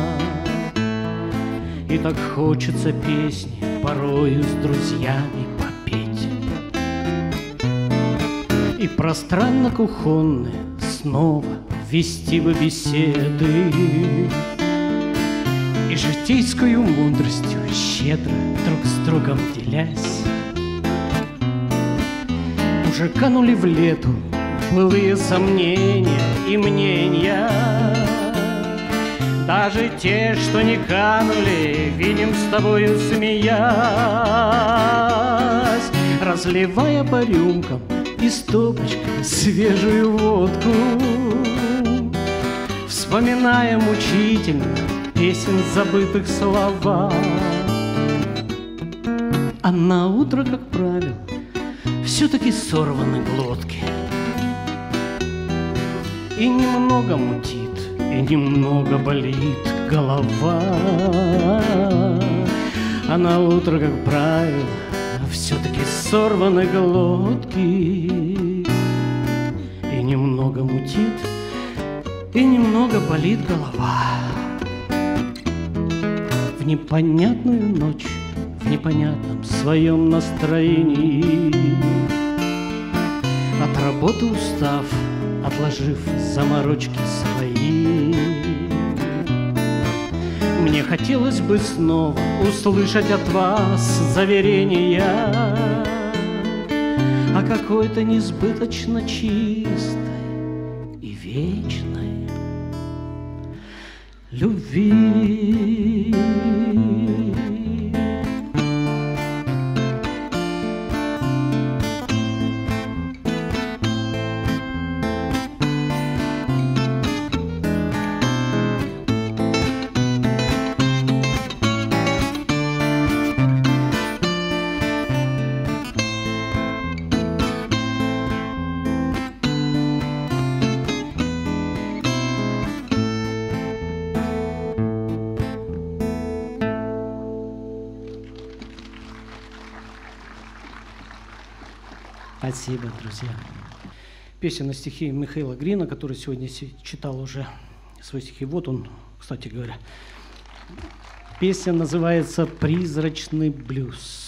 И так хочется песни порою с друзьями попеть. И пространно кухонные снова вести бы беседы. И житейскую мудростью щедро друг с другом делясь, уже канули в лету былые сомнения и мнения. Даже те, что не канули, видим с тобою смеясь, разливая по рюмкам и стопочкой свежую водку, вспоминая мучительно песен забытых слова. А на утро, как правило, все-таки сорваны глотки, и немного мутит, и немного болит голова. А на утро, как правило, все-таки сорваны глотки, и немного мутит, и немного болит голова. В непонятную ночь, в непонятном своем настроении, от работы устав, отложив заморочки свои, мне хотелось бы снова услышать от вас заверения о какой-то несбыточно чистой и вечной любви. Спасибо, друзья. Песня на стихи Михаила Грина, который сегодня читал уже свои стихи. Вот он, кстати говоря. Песня называется «Призрачный блюз».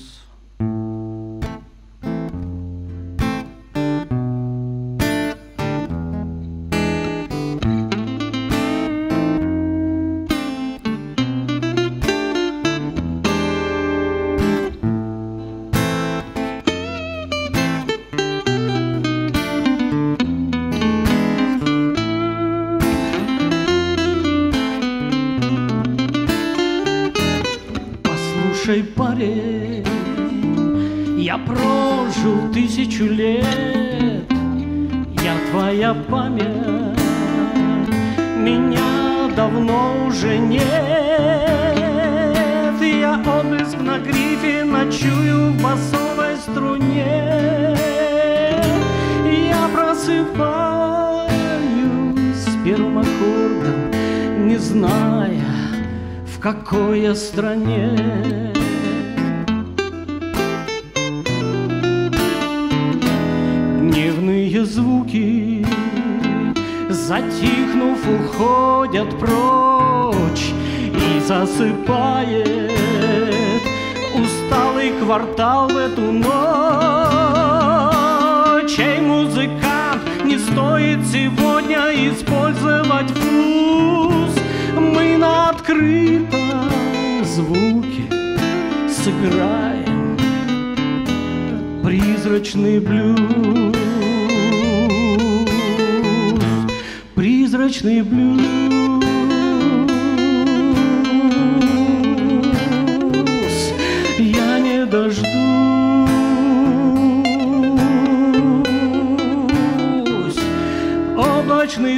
Слушай, парень, я прожил 1000 лет, я твоя память, меня давно уже нет. Я отблеск на грифе ночую в басовой струне. Я просыпаюсь с первым аккордом, не зная, в какой я стране. Дневные звуки, затихнув, уходят прочь, и засыпает усталый квартал в эту ночь. Эй, музыкант, не стоит сегодня использовать фуз. Мы на открытом звуке сыграем призрачный блюз. Призрачный блюз. Я не дождусь облачный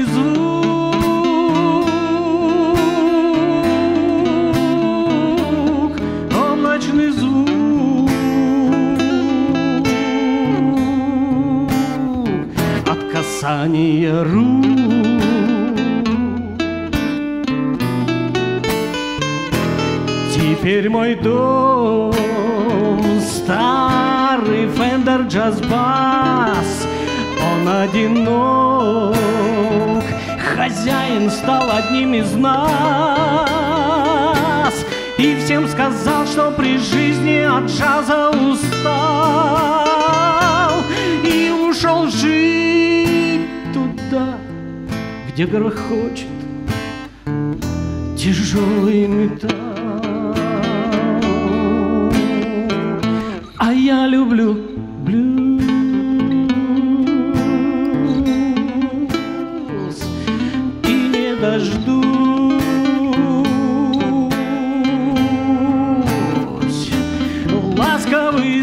звук, облачный звук от касания рук. Теперь мой дом старый Fender Jazz Bass, он одинок, хозяин стал одним из нас и всем сказал, что при жизни от джаза устал и ушел жить туда, где грохочет тяжелый металл. А я люблю блюз и не дождусь ласковый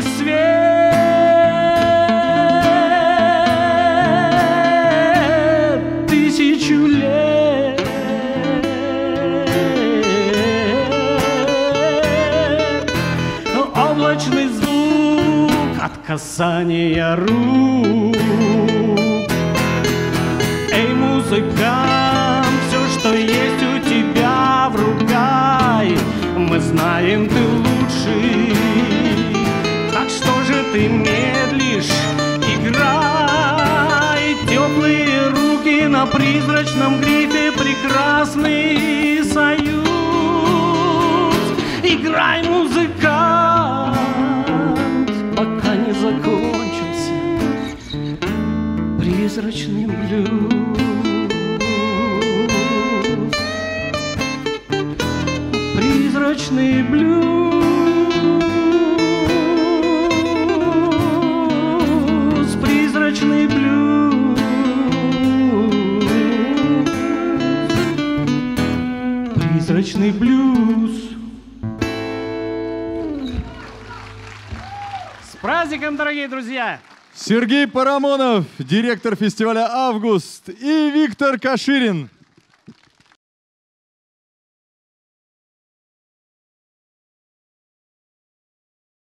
свет тысячу лет. Облачный звук от касания рук. Эй, музыкант, все, что есть у тебя, врубай. Мы знаем, ты лучший. Так что же ты медлишь? Играй. Теплые руки на призрачном грифе, прекрасный союз. Играй, музыкант, пока не закончился призрачный блюз. Призрачный блюз, призрачный блюз, призрачный блюз. С праздником, дорогие друзья! Сергей Парамонов, директор фестиваля «Август», и Виктор Каширин,